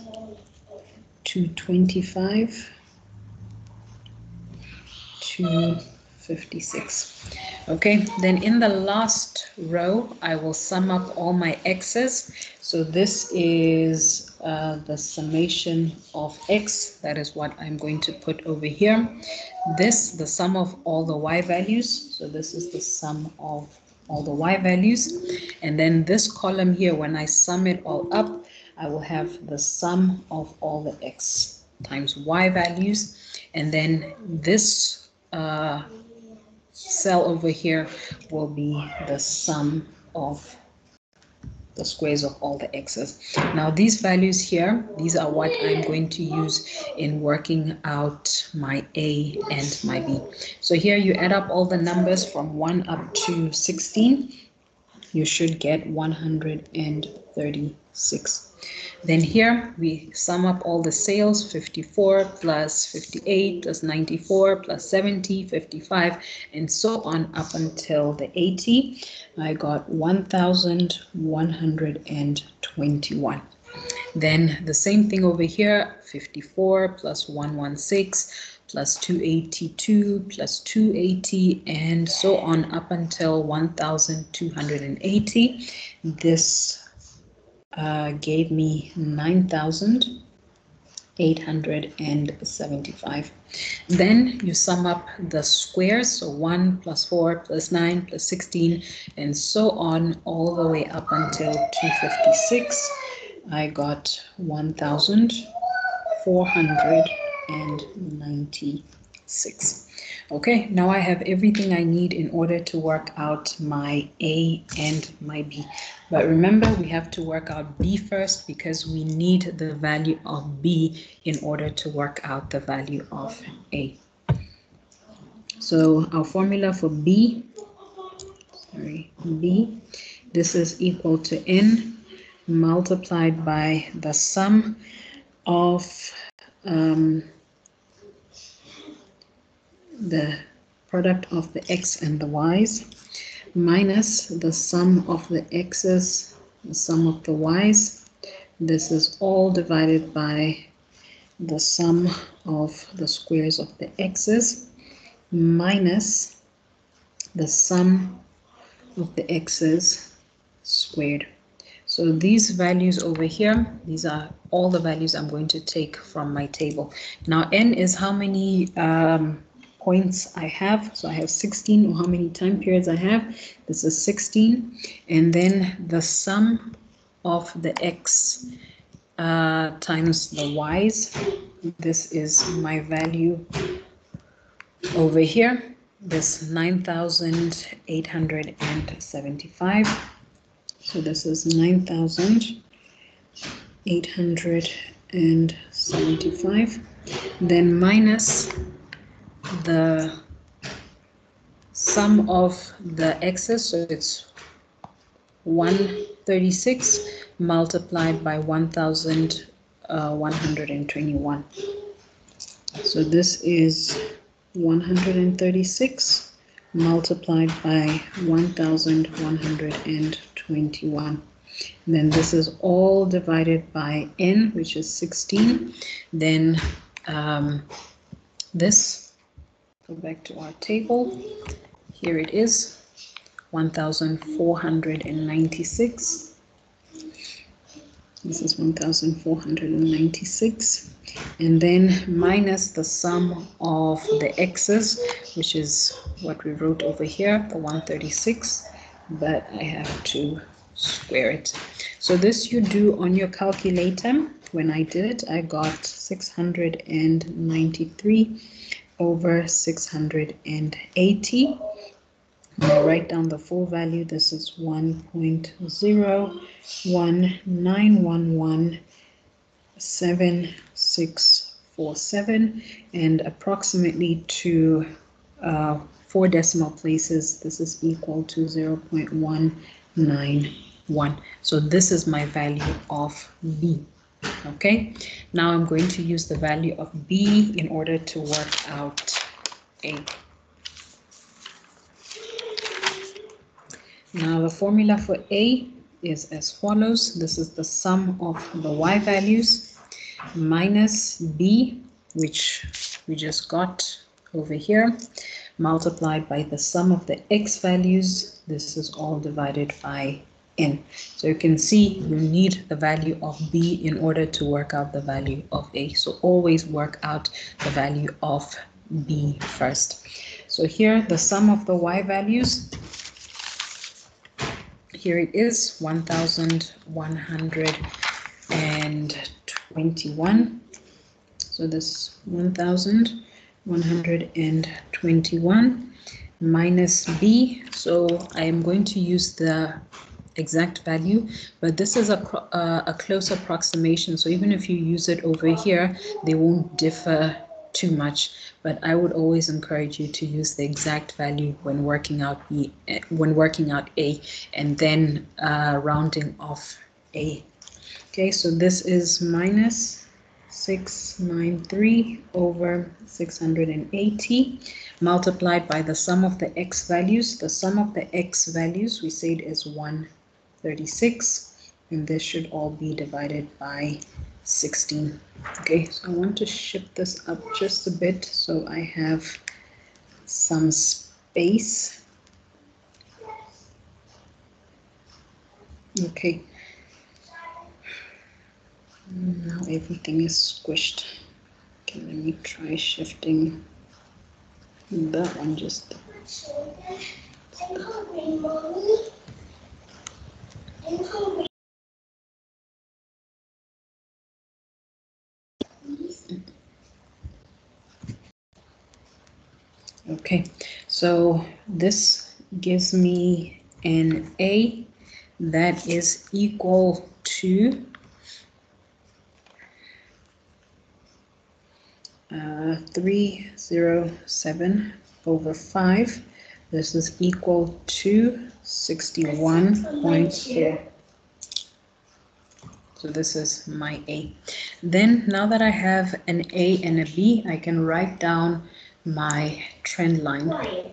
225, 256. Okay, then in the last row, I will sum up all my X's. So this is the summation of X. That is what I'm going to put over here. This, the sum of all the Y values. So this is the sum of all the Y values. And then this column here, when I sum it all up, I will have the sum of all the X times Y values. And then this cell over here will be the sum of the squares of all the x's. Now these values here, these are what I'm going to use in working out my A and my B. So here you add up all the numbers from 1 up to 16. You should get 136. Then here we sum up all the sales, 54 plus 58 plus 94 plus 70, 55, and so on up until the 80. I got 1,121. Then the same thing over here, 54 plus 116 plus 282 plus 280 and so on up until 1,280. This gave me 9,875. Then you sum up the squares, so 1 plus 4 plus 9 plus 16 and so on all the way up until 256. I got 1,496. Okay, now I have everything I need in order to work out my A and my B. But remember, we have to work out B first because we need the value of B in order to work out the value of A. So our formula for B, this is equal to N multiplied by the sum of the product of the x and the y's minus the sum of the x's, the sum of the y's. This is all divided by the sum of the squares of the x's minus the sum of the x's squared. So these values over here, these are all the values I'm going to take from my table. Now n is how many points I have. So I have 16, or how many time periods I have. This is 16. And then the sum of the x times the y's. This is my value over here. This 9,875. So this is 9,875. Then minus the sum of the x's, so it's 136 multiplied by 1,121. So this is 136 multiplied by 1,121. Then this is all divided by n, which is 16. Then this, go back to our table. Here it is, 1,496. This is 1,496. And then minus the sum of the x's, which is what we wrote over here, the 136, but I have to square it. So this you do on your calculator. When I did it, I got 693 over 680. I'll write down the full value. This is 1.019117647, and approximately to 4 decimal places, this is equal to 0.191. So this is my value of B. Okay, now I'm going to use the value of B in order to work out A. Now the formula for A is as follows. This is the sum of the y values minus B, which we just got over here, multiplied by the sum of the x values. This is all divided by n. So you can see you need the value of B in order to work out the value of A. So always work out the value of B first. So here the sum of the y values, here it is, 1,121. So this 1,121 minus B. So I am going to use the exact value, but this is a close approximation. So even if you use it over here, they won't differ too much. But I would always encourage you to use the exact value when working out A, and then rounding off A. Okay, so this is minus 693 over 680 multiplied by the sum of the x values. The sum of the x values we said is 136, and this should all be divided by 16. Okay, so I want to shift this up just a bit so I have some space. Okay. Now everything is squished. Okay, let me try shifting that one just. I'm hungry, Mommy. I'm hungry. Okay, so this gives me an A that is equal to 307 over 5. This is equal to 61.4. So this is my A. Then now that I have an A and a B, I can write down my trend line.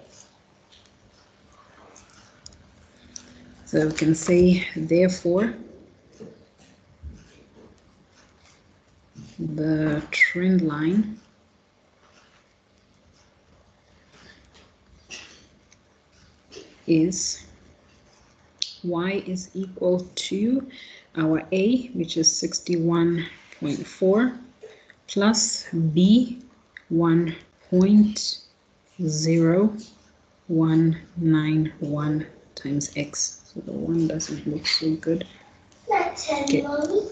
So we can say, therefore, the trend line is y is equal to our A, which is 61.4, plus B, 1.0191 times x. So the one doesn't look so good. Okay.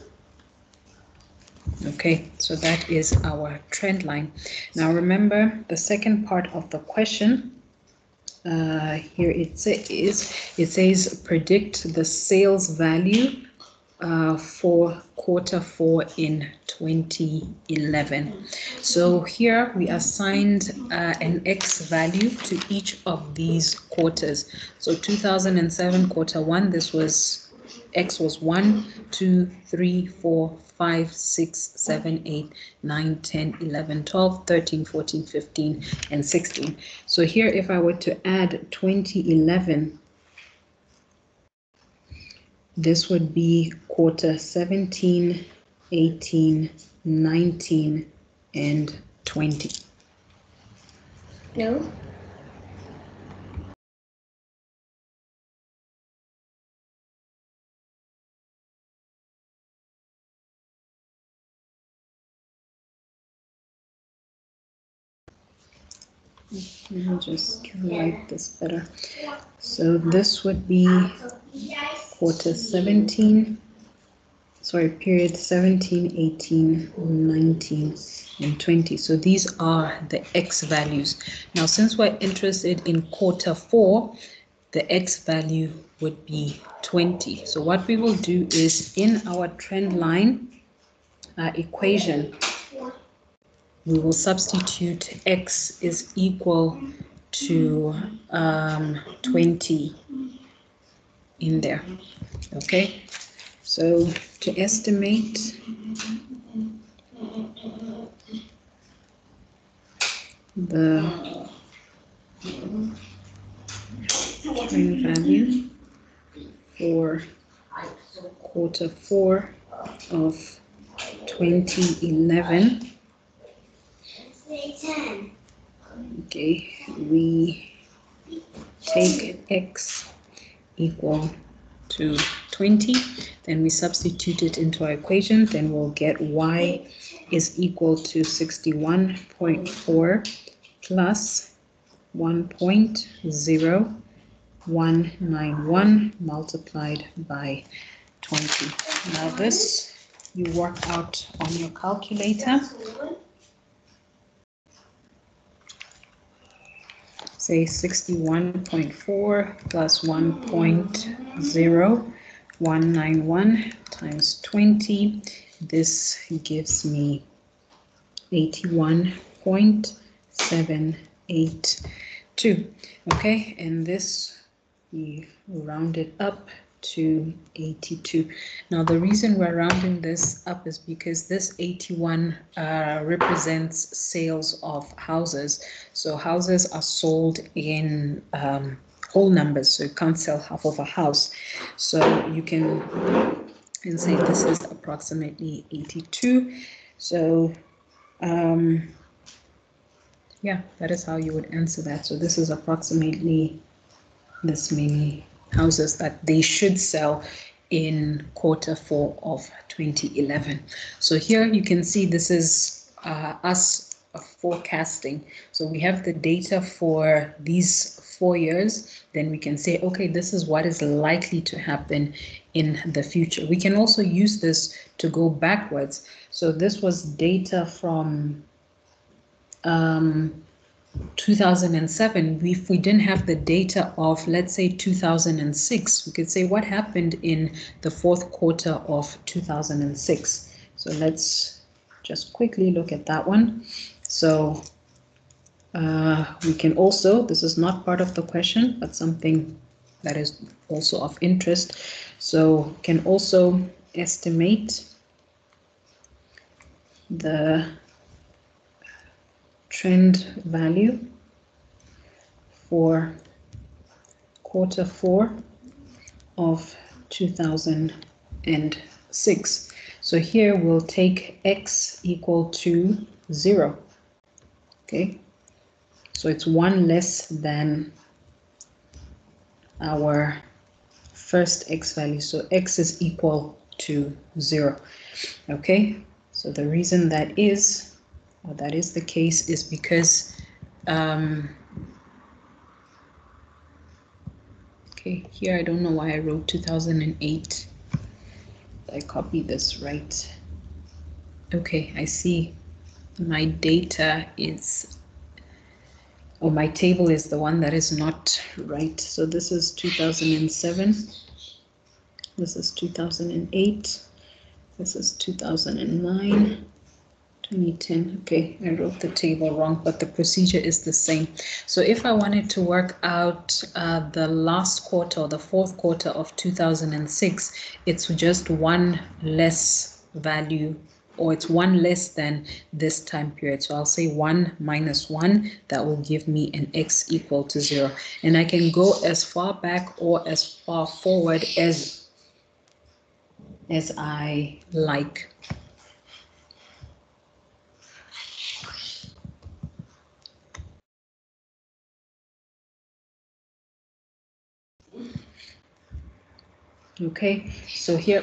Okay, so that is our trend line. Now remember the second part of the question. Here it says predict the sales value for Q4 in 2011. So here we assigned an X value to each of these quarters. So 2007 Q1, this was X was 1, 2, 3, 4, 5, 6, 7, 8, 9, 10, 11, 12, 13, 14, 15, and 16. So here, if I were to add 2011, this would be quarter 17, 18, 19, and 20. No. Let me just write this better. So this would be quarter 17, sorry, period 17, 18, 19, and 20. So these are the X values. Now, since we're interested in Q4, the X value would be 20. So what we will do is in our trend line equation, we will substitute X is equal to 20 in there. Okay, so to estimate the trend value for Q4 of 2011, okay, we take X equal to 20, then we substitute it into our equation, then we'll get Y is equal to 61.4 plus 1.0191 multiplied by 20. Now this you work out on your calculator. Say 61.4 plus 1.0191 191 times 20. This gives me 81.782. Okay, and this we round it up to 82. Now the reason we're rounding this up is because this 81 represents sales of houses. So houses are sold in whole numbers, so you can't sell half of a house. So you can say this is approximately 82. So yeah, that is how you would answer that. So this is approximately this many houses that they should sell in Q4 of 2011. So here you can see this is us forecasting. So we have the data for these 4 years. Then we can say, okay, this is what is likely to happen in the future. We can also use this to go backwards. So this was data from 2007. If we didn't have the data of, let's say, 2006, we could say what happened in the Q4 of 2006. So let's just quickly look at that one. So we can also, this is not part of the question, but something that is also of interest. So can also estimate the trend value for Q4 of 2006. So here we'll take x equal to 0. Okay, so it's 1 less than our first x value. So x is equal to 0. Okay, so the reason that is, or that is the case, is because okay, here I don't know why I wrote 2008. I copied this right. Okay, I see my data is, or my table is the one that is not right. So this is 2007. This is 2008. This is 2009. 2010. Okay, I wrote the table wrong, but the procedure is the same. So if I wanted to work out the last quarter, or the Q4 of 2006, it's just 1 less value, or it's 1 less than this time period. So I'll say 1 minus 1, that will give me an x equal to 0. And I can go as far back or as far forward as I like. Okay, so here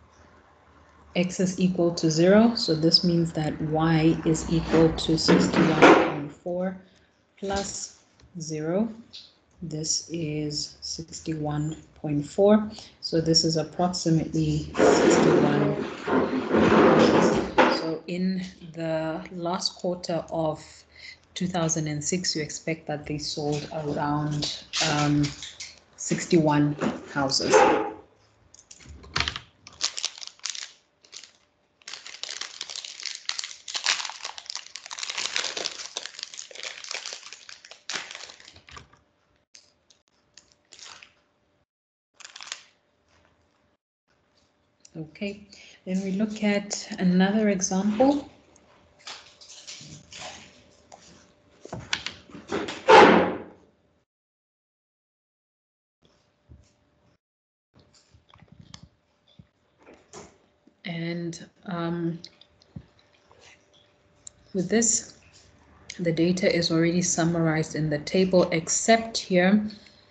x is equal to 0, so this means that y is equal to 61.4 plus 0. This is 61.4, so this is approximately 61. So in the last quarter of 2006, you expect that they sold around 61 houses. Okay, then we look at another example. And with this, the data is already summarized in the table, except here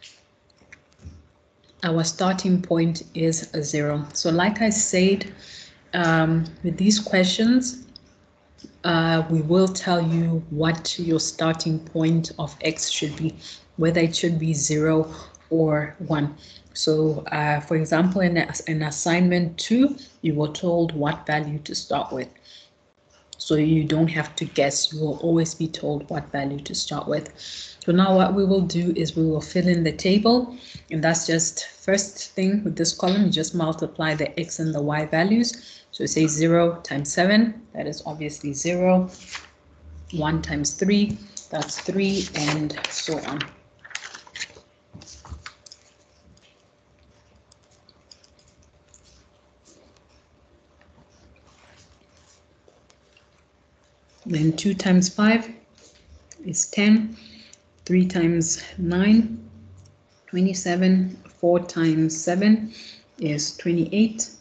our starting point is a 0. So like I said, with these questions, we will tell you what your starting point of x should be, whether it should be 0 or 1. So for example, in assignment 2, you were told what value to start with. So you don't have to guess. You will always be told what value to start with. So now what we will do is we will fill in the table, and that's just first thing with this column, you just multiply the x and the y values. So say 0 times 7, that is obviously 0. 1 times 3, that's 3, and so on. Then 2 times 5 is 10, 3 times 9, 27, 4 times 7 is 28,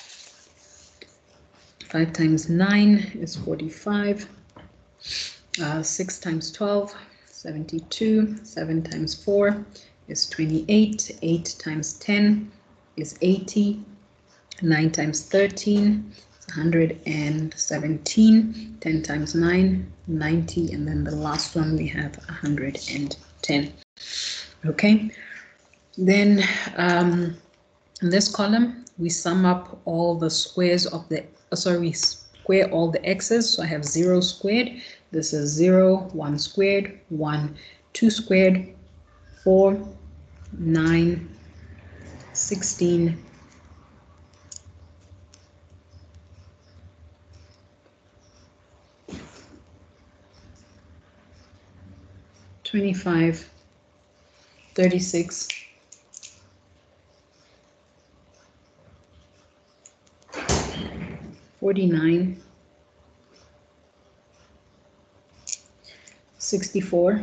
5 times 9 is 45, 6 times 12, 72, 7 times 4 is 28, 8 times 10 is 80, 9 times 13 is 117, 10 times 9, 90, and then the last one we have 110. Okay, then in this column we sum up all the squares of the, we square all the x's. So I have 0 squared, this is 0, 1 squared, 1, 2 squared, 4, 9, 16, 25, 36, 49, 64,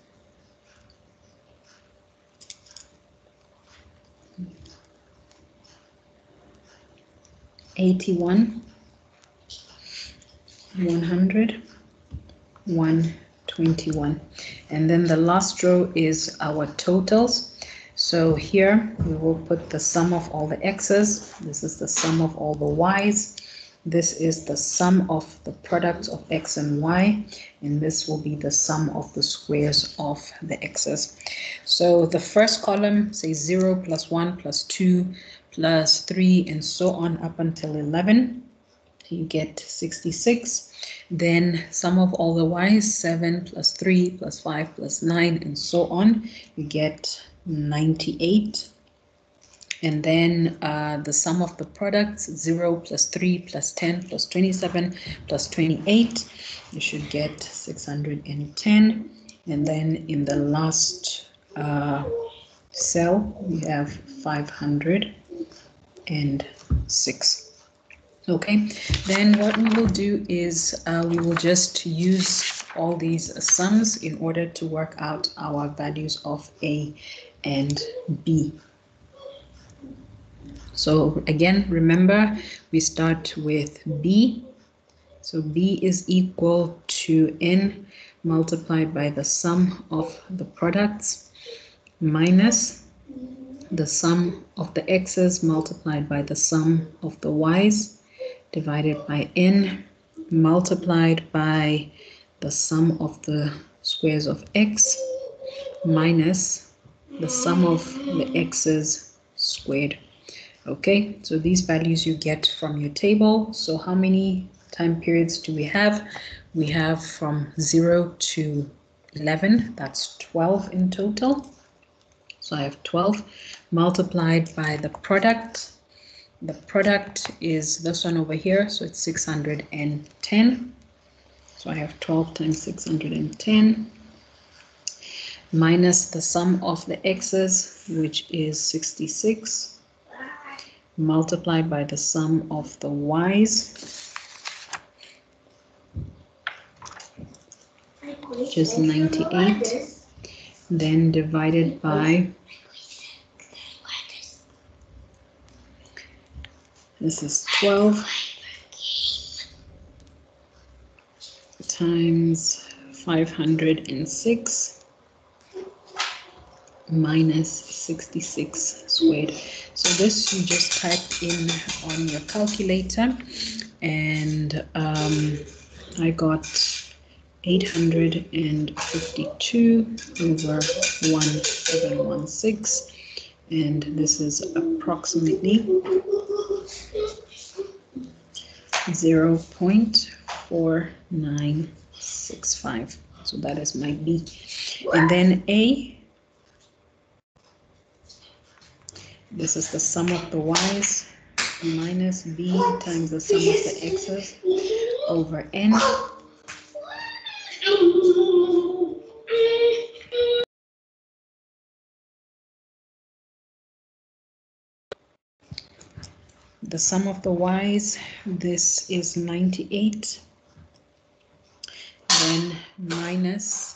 81, 100, 121. And then the last row is our totals. So here we will put the sum of all the x's. This is the sum of all the y's. This is the sum of the products of x and y, and this will be the sum of the squares of the x's. So the first column, say 0 plus 1 plus 2 plus 3 and so on up until 11, you get 66. Then sum of all the y's, 7 plus 3 plus 5 plus 9 and so on, you get 98. And then the sum of the products, 0 plus 3 plus 10 plus 27 plus 28, you should get 610. And then in the last cell, we have 506. Okay, then what we will do is we will just use all these sums in order to work out our values of A and B. So again, remember, we start with B. So B is equal to N multiplied by the sum of the products minus the sum of the x's multiplied by the sum of the y's divided by N multiplied by the sum of the squares of x minus the sum of the x's squared. Okay, so these values you get from your table. So how many time periods do we have? We have from 0 to 11, that's 12 in total. So I have 12 multiplied by the product. The product is this one over here, so it's 610. So I have 12 times 610 minus the sum of the x's, which is 66. Multiplied by the sum of the y's, which is 98, then divided by, this is 12 times 506 minus 66 squared. So this you just type in on your calculator, and I got 852 over 1716, and this is approximately 0.4 0.4965. So that is my B. And then A, this is the sum of the y's minus B times the sum of the x's over n. The sum of the y's, this is 98. Then minus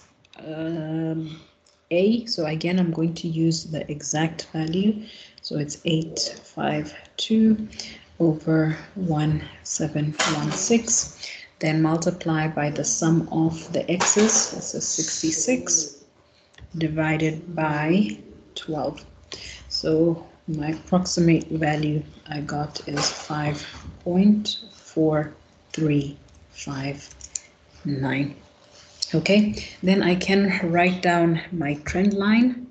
A, so again I'm going to use the exact value, so it's 852 over 1716, then multiply by the sum of the x's, this is 66, divided by 12. So my approximate value I got is 5.4359. Okay, then I can write down my trend line.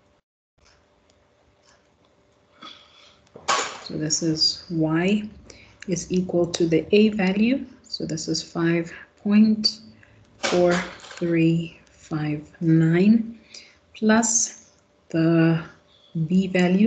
So this is y is equal to the A value. So this is 5.4359 plus the B value,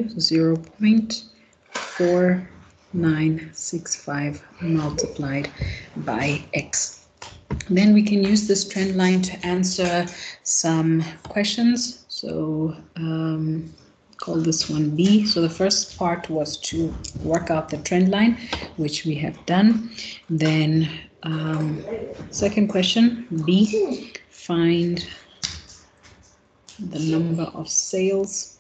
0.4965 multiplied by x. Then we can use this trend line to answer some questions. So call this one B. So the first part was to work out the trend line, which we have done. Then second question, B, find the number of sales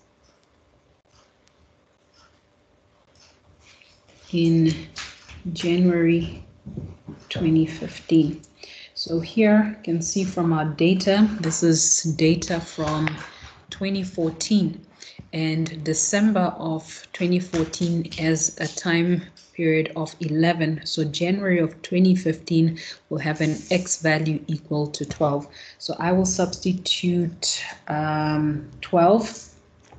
in January 2015. So here you can see from our data, this is data from 2014, and December of 2014 as a time period of 11. So January of 2015 will have an x value equal to 12. So I will substitute 12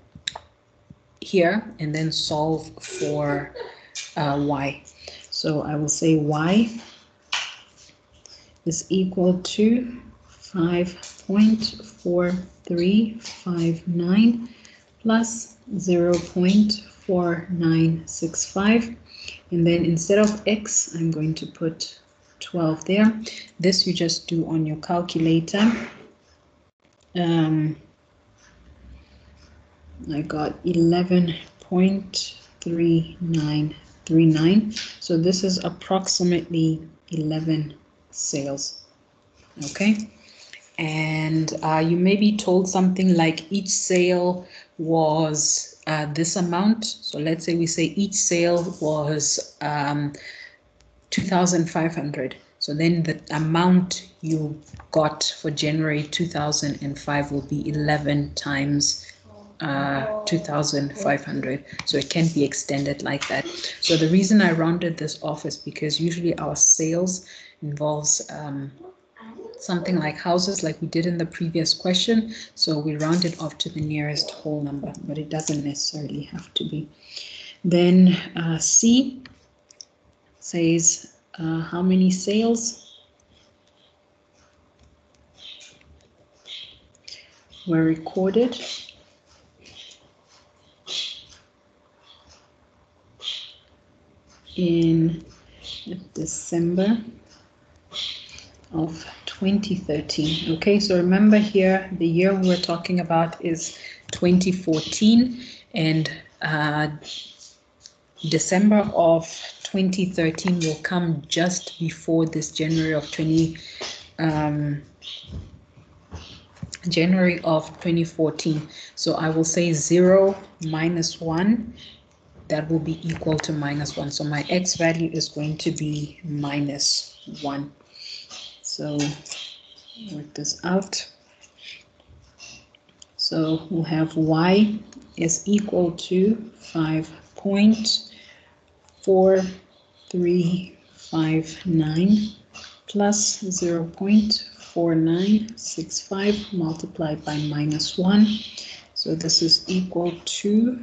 here and then solve for y. So I will say y is equal to 5.4359 plus 0.4965, and then instead of x I'm going to put 12 there. This you just do on your calculator. I got 11.3939, so this is approximately 11 sales. Okay, and you may be told something like each sale was this amount. So let's say we say each sale was 2,500. So then the amount you got for January 2005 will be 11 times 2,500. So it can be extended like that. So the reason I rounded this off is because usually our sales involves something like houses, like we did in the previous question. So we round it off to the nearest whole number, but it doesn't necessarily have to be. Then C says how many sales were recorded in December of 2013. Okay, so remember here the year we're talking about is 2014, and December of 2013 will come just before this January of 2014. So I will say 0 minus 1, that will be equal to minus 1. So my x value is going to be minus 1. So work this out. So we'll have y is equal to 5.4359 plus 0.4965 multiplied by minus 1. So this is equal to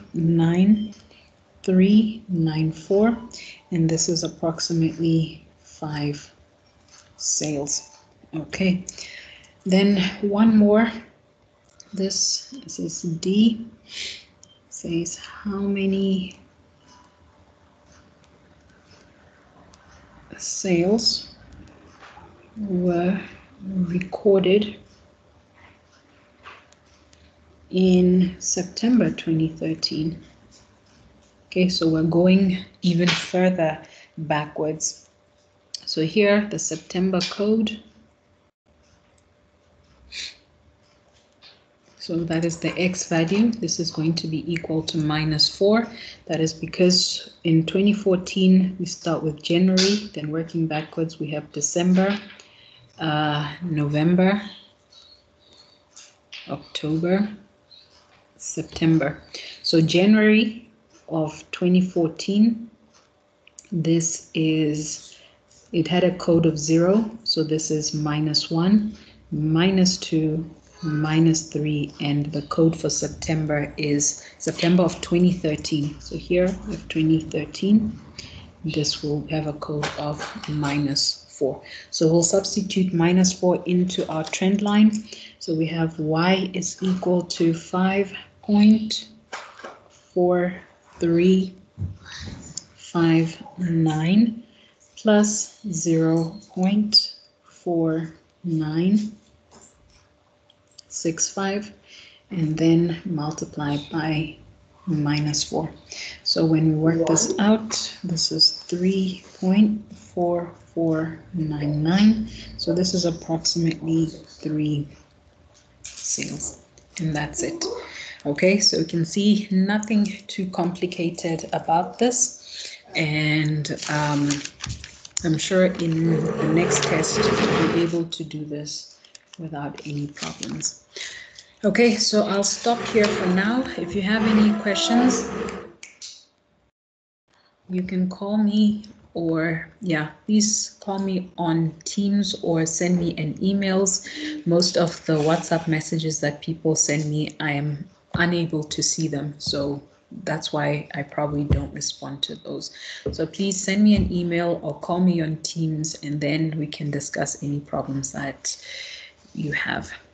4.9394, and this is approximately 5 sales. Okay, then one more. This is D. Says how many sales were recorded in September 2013. Okay, so we're going even further backwards. So here, the September code. So that is the X value. This is going to be equal to -4. That is because in 2014, we start with January, then working backwards, we have December, November, October, September. So January of 2014, this is, it had a code of 0. So this is -1, -2, -3, and the code for September is September of 2013. So here we have 2013. This will have a code of -4. So we'll substitute -4 into our trend line. So we have y is equal to 5.4359 plus 0.4965, and then multiply by -4. So when we work this out, this is 3.4499. So this is approximately 3 sales, and that's it. Okay, so you can see nothing too complicated about this, and I'm sure in the next test you'll be able to do this without any problems. Okay, so I'll stop here for now. If you have any questions, you can call me, or please call me on Teams or send me an emails. Most of the WhatsApp messages that people send me, I am unable to see them, so that's why I probably don't respond to those. So please send me an email or call me on Teams, and then we can discuss any problems that you have.